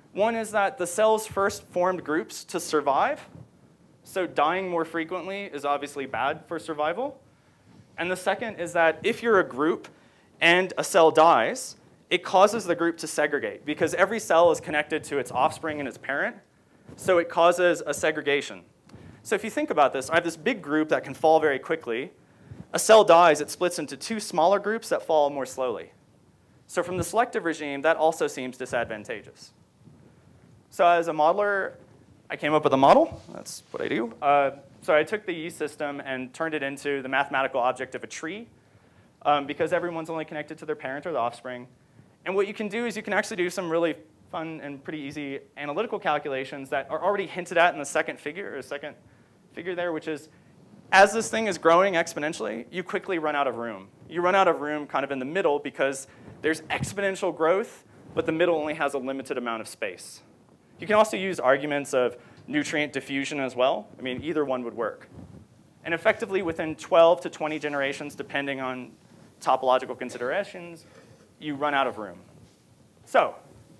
One is that the cells first formed groups to survive. So dying more frequently is obviously bad for survival. And the second is that if you're a group and a cell dies, it causes the group to segregate because every cell is connected to its offspring and its parent. So it causes a segregation. So if you think about this, I have this big group that can fall very quickly. A cell dies, it splits into two smaller groups that fall more slowly. So from the selective regime, that also seems disadvantageous. So as a modeler, I came up with a model. That's what I do. Uh, so I took the yeast system and turned it into the mathematical object of a tree um, because everyone's only connected to their parent or the offspring. And what you can do is you can actually do some really fun and pretty easy analytical calculations that are already hinted at in the second figure, or second figure there, which is as this thing is growing exponentially, you quickly run out of room. You run out of room kind of in the middle because there's exponential growth, but the middle only has a limited amount of space. You can also use arguments of nutrient diffusion as well. I mean, either one would work. And effectively, within twelve to twenty generations, depending on topological considerations, you run out of room. So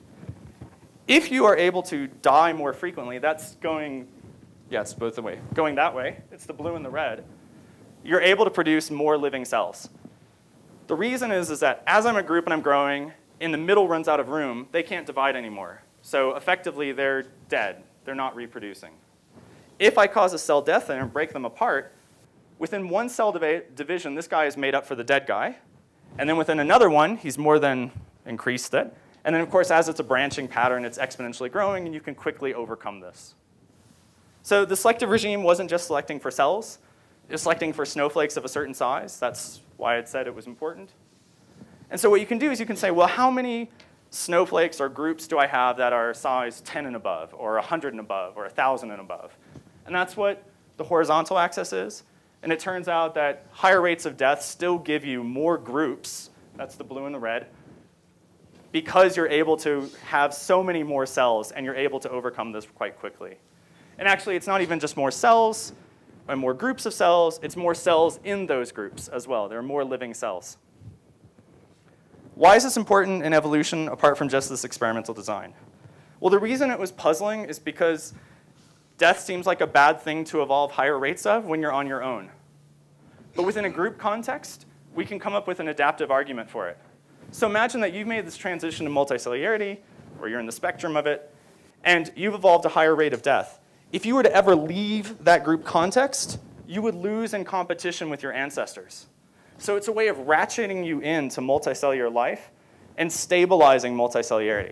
if you are able to die more frequently, that's going, yes, both the way, going that way. It's the blue and the red. You're able to produce more living cells. The reason is, is that as I'm a group and I'm growing, in the middle runs out of room, they can't divide anymore. So effectively, they're dead. They're not reproducing. If I cause a cell death and break them apart, within one cell div division, this guy is made up for the dead guy. And then within another one, he's more than increased it. And then, of course, as it's a branching pattern, it's exponentially growing, and you can quickly overcome this. So the selective regime wasn't just selecting for cells. It was selecting for snowflakes of a certain size. That's why it said it was important. And so what you can do is you can say, well, how many snowflakes or groups do I have that are size ten and above, or one hundred and above, or one thousand and above? And that's what the horizontal axis is. And it turns out that higher rates of death still give you more groups, that's the blue and the red, because you're able to have so many more cells and you're able to overcome this quite quickly. And actually, it's not even just more cells and more groups of cells, it's more cells in those groups as well. There are more living cells. Why is this important in evolution apart from just this experimental design? Well, the reason it was puzzling is because death seems like a bad thing to evolve higher rates of when you're on your own. But within a group context, we can come up with an adaptive argument for it. So imagine that you've made this transition to multicellularity, or you're in the spectrum of it, and you've evolved a higher rate of death. If you were to ever leave that group context, you would lose in competition with your ancestors. So it's a way of ratcheting you into multicellular life and stabilizing multicellularity.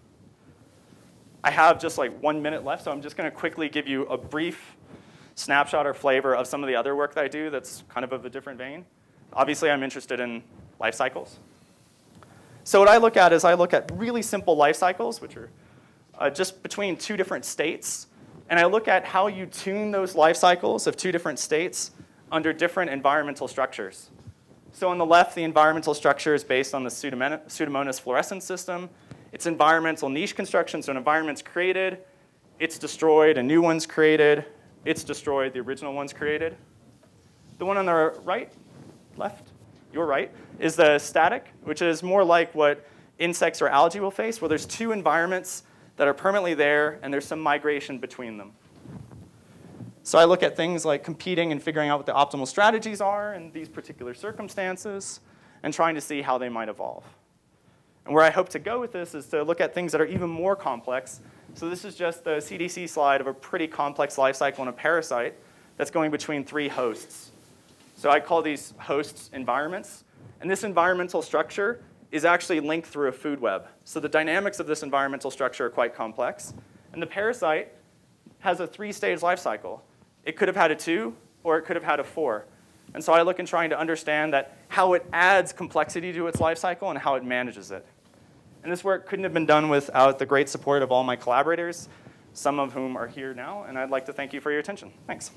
I have just like one minute left, so I'm just going to quickly give you a brief snapshot or flavor of some of the other work that I do that's kind of of a different vein. Obviously, I'm interested in life cycles. So what I look at is I look at really simple life cycles, which are uh, just between two different states. And I look at how you tune those life cycles of two different states under different environmental structures. So on the left, the environmental structure is based on the Pseudomonas fluorescens system. It's environmental niche construction, so an environment's created, it's destroyed, a new one's created, it's destroyed, the original one's created. The one on the right, left, your right, is the static, which is more like what insects or algae will face, where there's two environments that are permanently there, and there's some migration between them. So I look at things like competing and figuring out what the optimal strategies are in these particular circumstances, and trying to see how they might evolve. And where I hope to go with this is to look at things that are even more complex. So this is just the C D C slide of a pretty complex life cycle in a parasite that's going between three hosts. So I call these hosts environments. And this environmental structure is actually linked through a food web. So the dynamics of this environmental structure are quite complex. And the parasite has a three-stage life cycle. It could have had a two, or it could have had a four. And so I look in trying to understand that how it adds complexity to its life cycle and how it manages it. And this work couldn't have been done without the great support of all my collaborators, some of whom are here now. And I'd like to thank you for your attention. Thanks.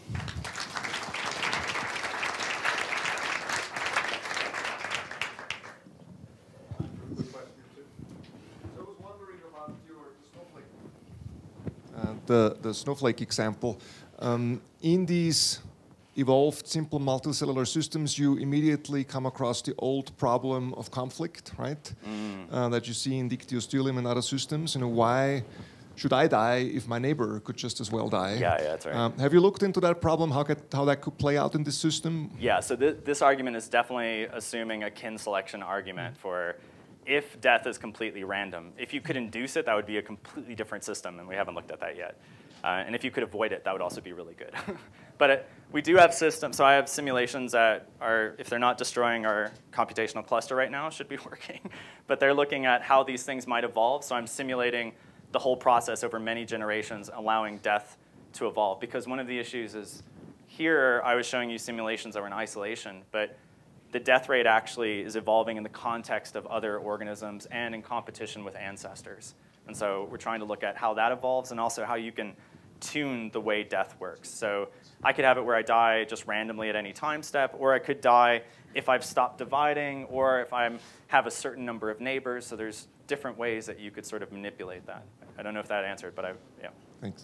Uh, the, the snowflake example. Um, in these evolved simple multicellular systems, you immediately come across the old problem of conflict, right? Mm. Uh, that you see in dictyostelium and other systems. You know, why should I die if my neighbor could just as well die? Yeah, yeah, that's right. Um, have you looked into that problem, how, could, how that could play out in this system? Yeah, so th this argument is definitely assuming a kin selection argument mm. for if death is completely random. If you could induce it, that would be a completely different system, and we haven't looked at that yet. Uh, and if you could avoid it, that would also be really good. But it, we do have systems, so I have simulations that are, if they're not destroying our computational cluster right now, should be working. But they're looking at how these things might evolve, so I'm simulating the whole process over many generations, allowing death to evolve. Because one of the issues is, here I was showing you simulations that were in isolation, but the death rate actually is evolving in the context of other organisms and in competition with ancestors. And so we're trying to look at how that evolves and also how you can tune the way death works. So I could have it where I die just randomly at any time step, or I could die if I've stopped dividing, or if I have a certain number of neighbors. So there's different ways that you could sort of manipulate that. I don't know if that answered, but I, yeah. Thanks.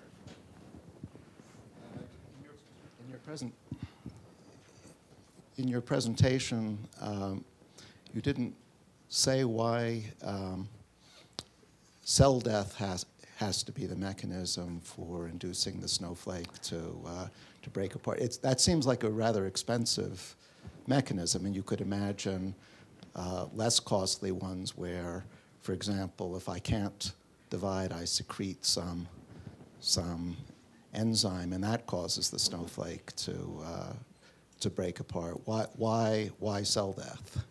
In your present, in your presentation, um, you didn't say why um, cell death has has to be the mechanism for inducing the snowflake to uh, to break apart. It's, that seems like a rather expensive mechanism, and you could imagine uh, less costly ones where, for example, if I can't divide, I secrete some some enzyme, and that causes the snowflake to uh, to break apart. Why why why cell death?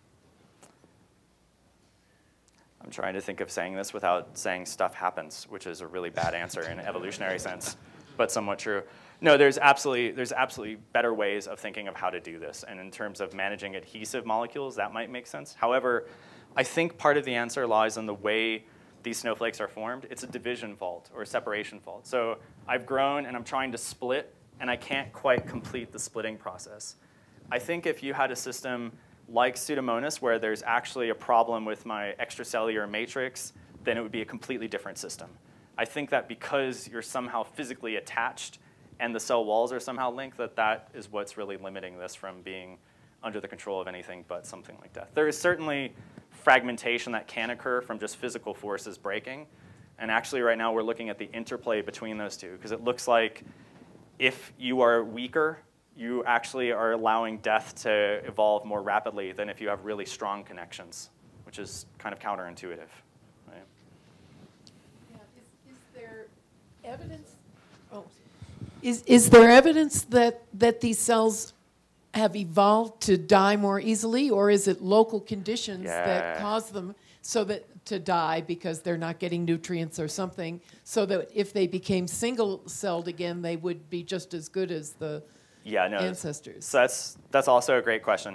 I'm trying to think of saying this without saying stuff happens, which is a really bad answer in an evolutionary sense, but somewhat true. No, there's absolutely, there's absolutely better ways of thinking of how to do this. And in terms of managing adhesive molecules, that might make sense. However, I think part of the answer lies in the way these snowflakes are formed. It's a division fault or a separation fault. So I've grown and I'm trying to split, and I can't quite complete the splitting process. I think if you had a system like Pseudomonas, where there's actually a problem with my extracellular matrix, then it would be a completely different system. I think that because you're somehow physically attached and the cell walls are somehow linked, that that is what's really limiting this from being under the control of anything but something like death. There is certainly fragmentation that can occur from just physical forces breaking. And actually right now we're looking at the interplay between those two, because it looks like if you are weaker, you actually are allowing death to evolve more rapidly than if you have really strong connections, which is kind of counterintuitive. Right? Yeah, is, is there evidence? Oh, is is there evidence that that these cells have evolved to die more easily, or is it local conditions yeah. that cause them so that to die because they're not getting nutrients or something, so that if they became single-celled again, they would be just as good as the Yeah, no. ancestors? So that's that's also a great question.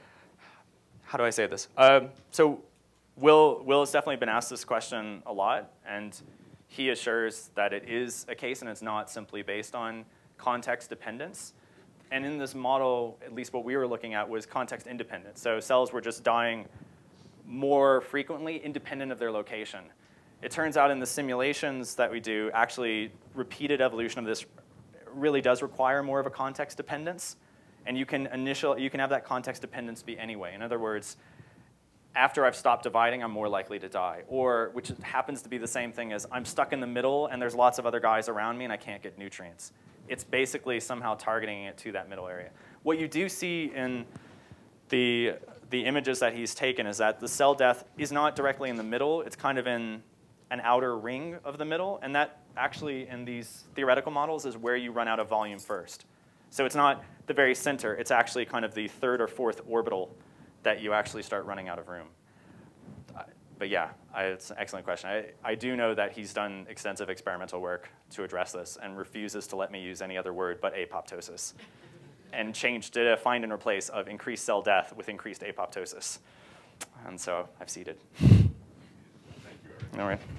How do I say this? Um, so Will Will has definitely been asked this question a lot, and he assures that it is a case, and it's not simply based on context dependence. And in this model, at least what we were looking at was context independent. So cells were just dying more frequently, independent of their location. It turns out in the simulations that we do, actually repeated evolution of this really does require more of a context dependence, and you can initial you can have that context dependence be anyway. In other words, after I've stopped dividing, I'm more likely to die, or which happens to be the same thing as I'm stuck in the middle and there's lots of other guys around me and I can't get nutrients. It's basically somehow targeting it to that middle area. What you do see in the the images that he's taken is that the cell death is not directly in the middle. It's kind of in an outer ring of the middle, and that actually in these theoretical models is where you run out of volume first. So it's not the very center, it's actually kind of the third or fourth orbital that you actually start running out of room. But yeah, I, it's an excellent question. I, I do know that he's done extensive experimental work to address this and refuses to let me use any other word but apoptosis, and changed to find and replace of increased cell death with increased apoptosis. And so I've ceded. All right.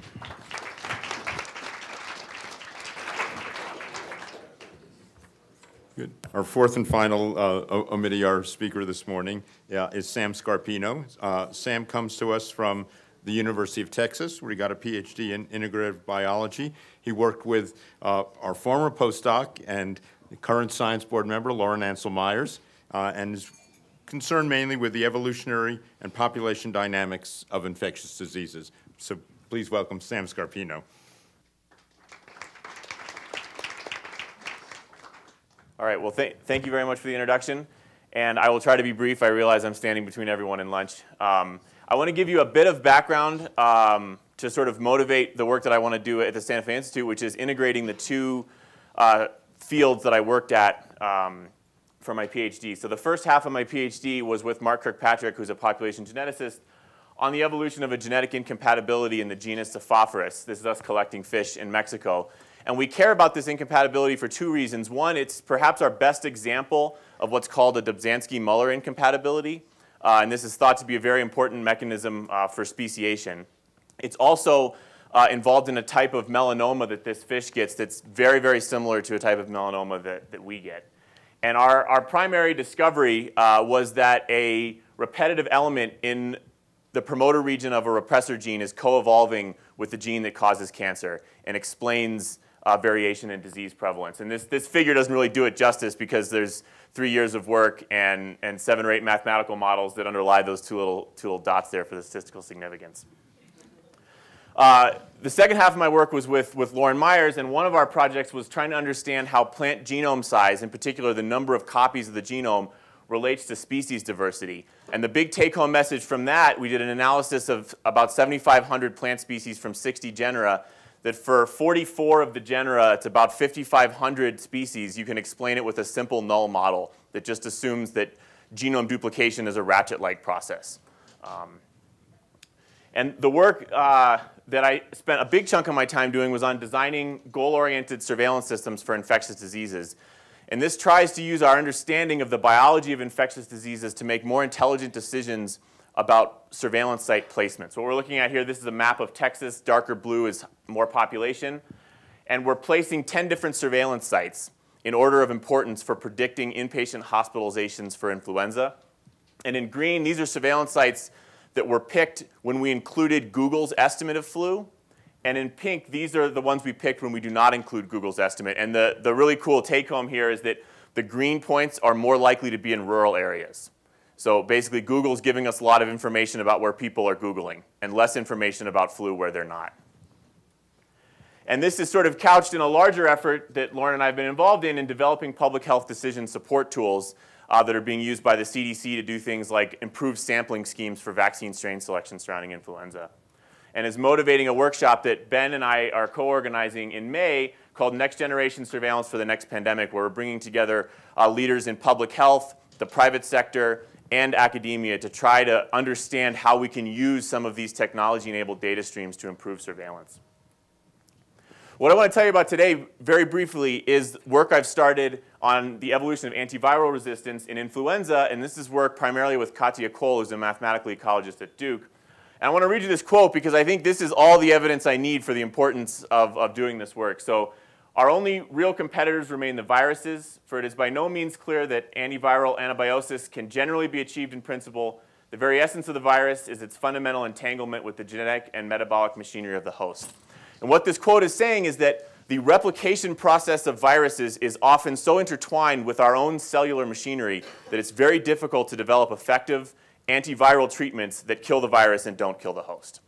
Good. Our fourth and final uh, Omidyar speaker this morning uh, is Sam Scarpino. Uh, Sam comes to us from the University of Texas, where he got a P H D in integrative biology. He worked with uh, our former postdoc and current Science Board member, Lauren Ansel-Myers, uh, and is concerned mainly with the evolutionary and population dynamics of infectious diseases. So please welcome Sam Scarpino. All right, well, th thank you very much for the introduction. And I will try to be brief. I realize I'm standing between everyone and lunch. Um, I want to give you a bit of background um, to sort of motivate the work that I want to do at the Santa Fe Institute, which is integrating the two uh, fields that I worked at um, for my PhD. So the first half of my PhD was with Mark Kirkpatrick, who's a population geneticist, on the evolution of a genetic incompatibility in the genus Aphophorus. This is us collecting fish in Mexico. And we care about this incompatibility for two reasons. One, it's perhaps our best example of what's called a Dobzhansky-Muller incompatibility. Uh, and this is thought to be a very important mechanism uh, for speciation. It's also uh, involved in a type of melanoma that this fish gets that's very, very similar to a type of melanoma that, that we get. And our, our primary discovery uh, was that a repetitive element in the promoter region of a repressor gene is co-evolving with the gene that causes cancer and explains uh, variation in disease prevalence. And this, this figure doesn't really do it justice because there's three years of work and, and seven or eight mathematical models that underlie those two little, two little dots there for the statistical significance. Uh, the second half of my work was with, with Lauren Myers, and one of our projects was trying to understand how plant genome size, in particular the number of copies of the genome, relates to species diversity. And the big take-home message from that, we did an analysis of about seventy-five hundred plant species from sixty genera, that for forty-four of the genera, it's about fifty-five hundred species, you can explain it with a simple null model that just assumes that genome duplication is a ratchet-like process. Um, and the work uh, that I spent a big chunk of my time doing was on designing goal-oriented surveillance systems for infectious diseases. And this tries to use our understanding of the biology of infectious diseases to make more intelligent decisions about surveillance site placements. What we're looking at here, this is a map of Texas. Darker blue is more population. And we're placing ten different surveillance sites in order of importance for predicting inpatient hospitalizations for influenza. And in green, these are surveillance sites that were picked when we included Google's estimate of flu. And in pink, these are the ones we picked when we do not include Google's estimate. And the, the really cool take-home here is that the green points are more likely to be in rural areas. So basically, Google's giving us a lot of information about where people are Googling and less information about flu where they're not. And this is sort of couched in a larger effort that Lauren and I have been involved in in developing public health decision support tools uh, that are being used by the C D C to do things like improve sampling schemes for vaccine strain selection surrounding influenza. And is motivating a workshop that Ben and I are co-organizing in May called Next Generation Surveillance for the Next Pandemic, where we're bringing together uh, leaders in public health, the private sector, and academia to try to understand how we can use some of these technology-enabled data streams to improve surveillance. What I want to tell you about today, very briefly, is work I've started on the evolution of antiviral resistance in influenza, and this is work primarily with Katja Kohl, who's a mathematical ecologist at Duke. And I want to read you this quote because I think this is all the evidence I need for the importance of, of doing this work. So, our only real competitors remain the viruses, for it is by no means clear that antiviral antibiosis can generally be achieved in principle. The very essence of the virus is its fundamental entanglement with the genetic and metabolic machinery of the host. And what this quote is saying is that the replication process of viruses is often so intertwined with our own cellular machinery that it's very difficult to develop effective antiviral treatments that kill the virus and don't kill the host.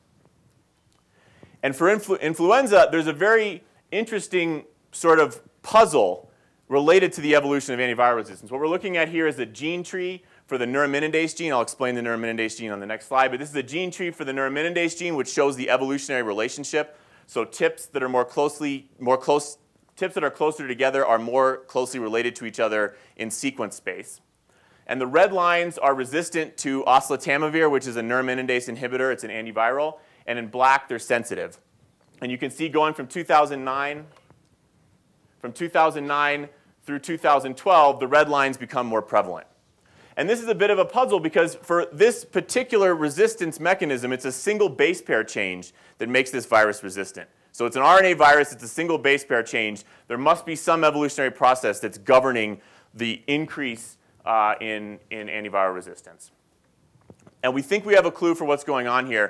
And for influ influenza, there's a very interesting sort of puzzle related to the evolution of antiviral resistance. What we're looking at here is a gene tree for the neuraminidase gene. I'll explain the neuraminidase gene on the next slide, but this is a gene tree for the neuraminidase gene, which shows the evolutionary relationship. So tips that are more closely, more close, tips that are closer together are more closely related to each other in sequence space. And the red lines are resistant to oseltamivir, which is a neuraminidase inhibitor. It's an antiviral. And in black, they're sensitive. And you can see going from two thousand nine, from two thousand nine through two thousand twelve, the red lines become more prevalent. And this is a bit of a puzzle because for this particular resistance mechanism, it's a single base pair change that makes this virus resistant. So it's an R N A virus, it's a single base pair change. There must be some evolutionary process that's governing the increase uh, in, in antiviral resistance. And we think we have a clue for what's going on here.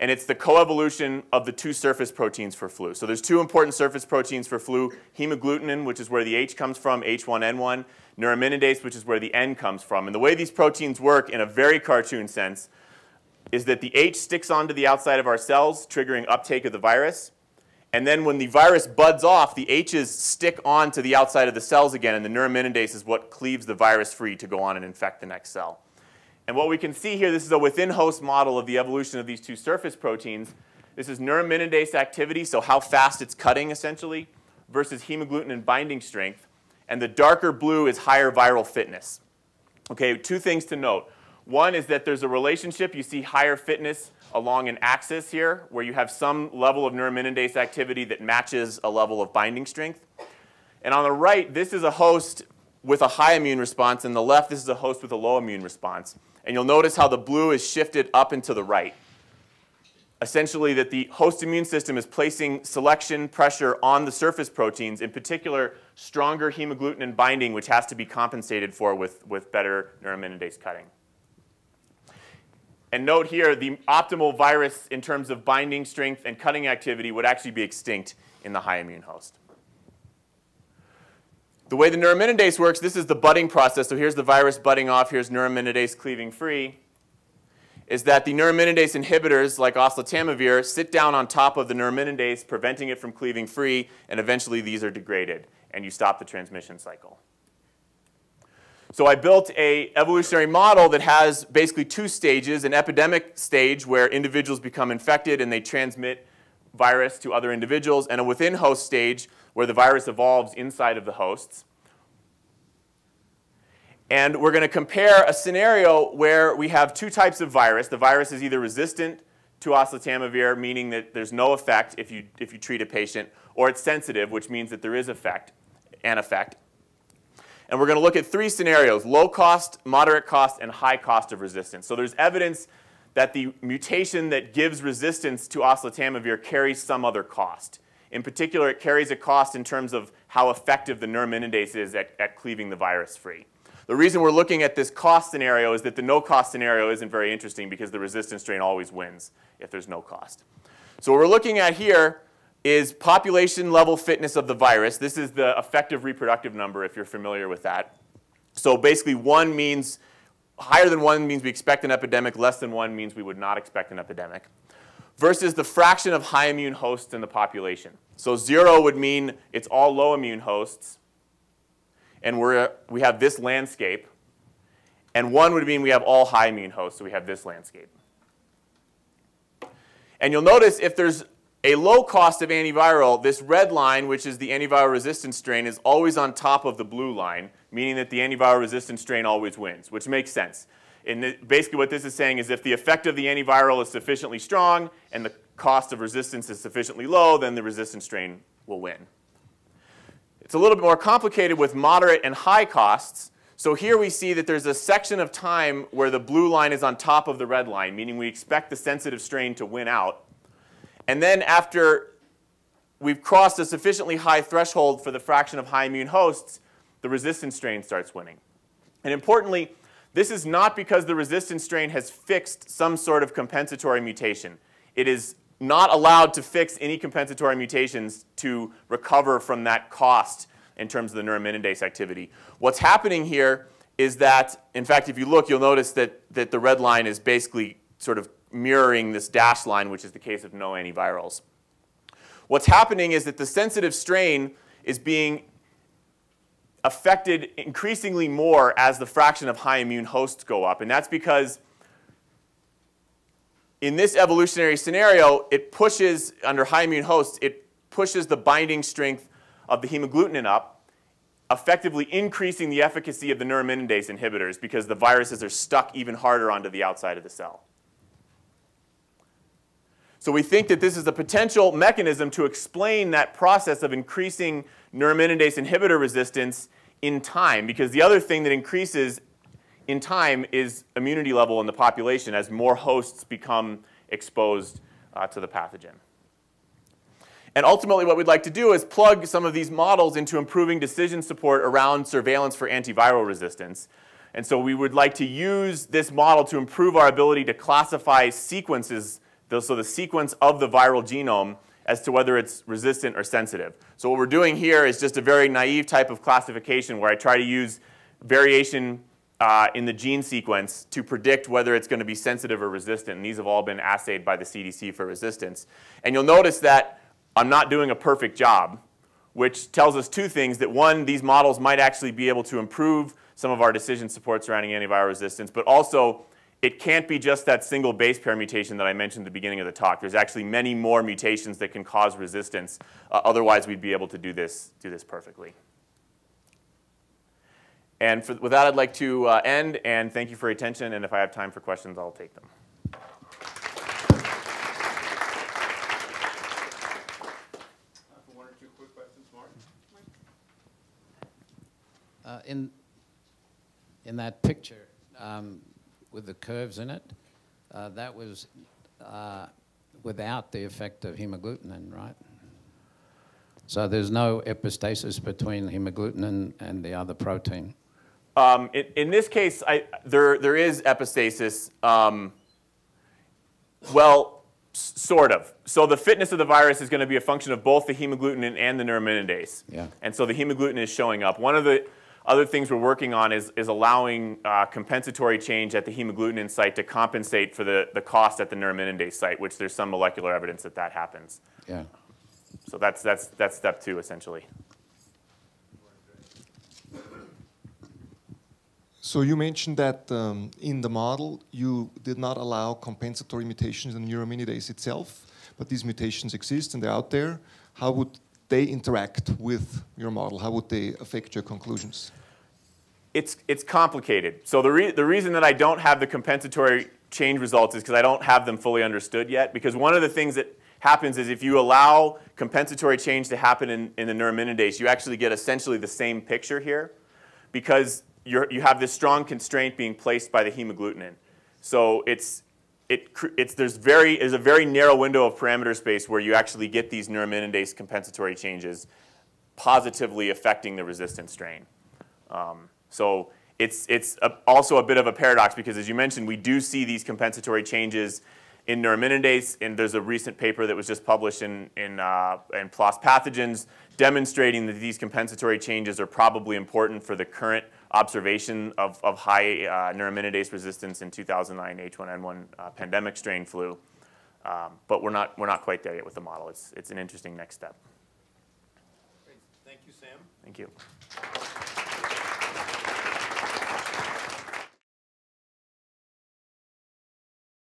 and it's the coevolution of the two surface proteins for flu. So there's two important surface proteins for flu, hemagglutinin, which is where the H comes from, H one N one, neuraminidase, which is where the N comes from. And the way these proteins work in a very cartoon sense is that the H sticks onto the outside of our cells, triggering uptake of the virus. And then when the virus buds off, the H's stick onto the outside of the cells again, and the neuraminidase is what cleaves the virus free to go on and infect the next cell. And what we can see here, this is a within-host model of the evolution of these two surface proteins. This is neuraminidase activity, so how fast it's cutting, essentially, versus hemagglutinin binding strength. And the darker blue is higher viral fitness. Okay, two things to note. One is that there's a relationship. You see higher fitness along an axis here, where you have some level of neuraminidase activity that matches a level of binding strength. And on the right, this is a host with a high immune response. And on the left, this is a host with a low immune response. And you'll notice how the blue is shifted up and to the right. Essentially, that the host immune system is placing selection pressure on the surface proteins, in particular, stronger hemagglutinin binding, which has to be compensated for with, with better neuraminidase cutting. And note here, the optimal virus in terms of binding strength and cutting activity would actually be extinct in the high immune host. The way the neuraminidase works, this is the budding process. So here's the virus budding off. Here's neuraminidase cleaving free. Is that the neuraminidase inhibitors, like oseltamivir, sit down on top of the neuraminidase, preventing it from cleaving free, and eventually these are degraded, and you stop the transmission cycle. So I built an evolutionary model that has basically two stages, an epidemic stage where individuals become infected and they transmit virus to other individuals, and a within-host stage where the virus evolves inside of the hosts. And we're going to compare a scenario where we have two types of virus. The virus is either resistant to oseltamivir, meaning that there's no effect if you, if you treat a patient, or it's sensitive, which means that there is effect, an effect. And we're going to look at three scenarios: low cost, moderate cost, and high cost of resistance. So there's evidence that the mutation that gives resistance to oseltamivir carries some other cost. In particular, it carries a cost in terms of how effective the neuraminidase is at, at cleaving the virus free. The reason we're looking at this cost scenario is that the no-cost scenario isn't very interesting because the resistant strain always wins if there's no cost. So what we're looking at here is population-level fitness of the virus. This is the effective reproductive number, if you're familiar with that. So basically, one means, higher than one means we expect an epidemic, less than one means we would not expect an epidemic, versus the fraction of high immune hosts in the population. So zero would mean it's all low immune hosts, and we're, we have this landscape. And one would mean we have all high immune hosts, so we have this landscape. And you'll notice if there's a low cost of antiviral, this red line, which is the antiviral resistant strain, is always on top of the blue line, meaning that the antiviral resistant strain always wins, which makes sense. And the, basically what this is saying is if the effect of the antiviral is sufficiently strong and the cost of resistance is sufficiently low, then the resistant strain will win. It's a little bit more complicated with moderate and high costs. So here we see that there's a section of time where the blue line is on top of the red line, meaning we expect the sensitive strain to win out. And then after we've crossed a sufficiently high threshold for the fraction of high immune hosts, the resistant strain starts winning. And importantly, this is not because the resistant strain has fixed some sort of compensatory mutation. It is not allowed to fix any compensatory mutations to recover from that cost in terms of the neuraminidase activity. What's happening here is that, in fact, if you look, you'll notice that, that the red line is basically sort of mirroring this dashed line, which is the case of no antivirals. What's happening is that the sensitive strain is being affected increasingly more as the fraction of high immune hosts go up. And that's because in this evolutionary scenario, it pushes, under high immune hosts, it pushes the binding strength of the hemagglutinin up, effectively increasing the efficacy of the neuraminidase inhibitors because the viruses are stuck even harder onto the outside of the cell. So we think that this is a potential mechanism to explain that process of increasing neuraminidase inhibitor resistance in time, because the other thing that increases in time is immunity level in the population as more hosts become exposed uh, to the pathogen. And ultimately what we'd like to do is plug some of these models into improving decision support around surveillance for antiviral resistance. And so we would like to use this model to improve our ability to classify sequences so the sequence of the viral genome as to whether it's resistant or sensitive. So what we're doing here is just a very naive type of classification where I try to use variation uh, in the gene sequence to predict whether it's going to be sensitive or resistant. And these have all been assayed by the C D C for resistance. And you'll notice that I'm not doing a perfect job, which tells us two things. That one, these models might actually be able to improve some of our decision support surrounding antiviral resistance, but also it can't be just that single base pair mutation that I mentioned at the beginning of the talk. There's actually many more mutations that can cause resistance. Uh, otherwise, we'd be able to do this, do this perfectly. And for, with that, I'd like to uh, end, and thank you for your attention. And if I have time for questions, I'll take them. One or two quick questions, Mark. Uh, in, in that picture um, with the curves in it, uh, that was uh, without the effect of hemagglutinin, right? So there's no epistasis between hemagglutinin and the other protein. Um, in, in this case, I, there, there is epistasis. Um, well, s sort of. So the fitness of the virus is going to be a function of both the hemagglutinin and the neuraminidase. Yeah. And so the hemagglutinin is showing up. One of the other things we're working on is, is allowing uh, compensatory change at the hemagglutinin site to compensate for the, the cost at the neuraminidase site, which there's some molecular evidence that that happens. Yeah. So that's, that's, that's step two, essentially. So you mentioned that um, in the model you did not allow compensatory mutations in neuraminidase itself, but these mutations exist and they're out there. How would they interact with your model? How would they affect your conclusions? It's, it's complicated. So the, re the reason that I don't have the compensatory change results is because I don't have them fully understood yet. Because one of the things that happens is if you allow compensatory change to happen in, in the neuraminidase, you actually get essentially the same picture here, because you're, you have this strong constraint being placed by the hemagglutinin. So it's, it, it's, there's, very, there's a very narrow window of parameter space where you actually get these neuraminidase compensatory changes positively affecting the resistant strain. Um, so it's, it's a, also a bit of a paradox because, as you mentioned, we do see these compensatory changes in neuraminidase, and there's a recent paper that was just published in, in, uh, in PLOS Pathogens demonstrating that these compensatory changes are probably important for the current observation of, of high uh, neuraminidase resistance in two thousand nine H one N one uh, pandemic strain flu. Um, but we're not, we're not quite there yet with the model. It's, it's an interesting next step. Great. Thank you, Sam. Thank you.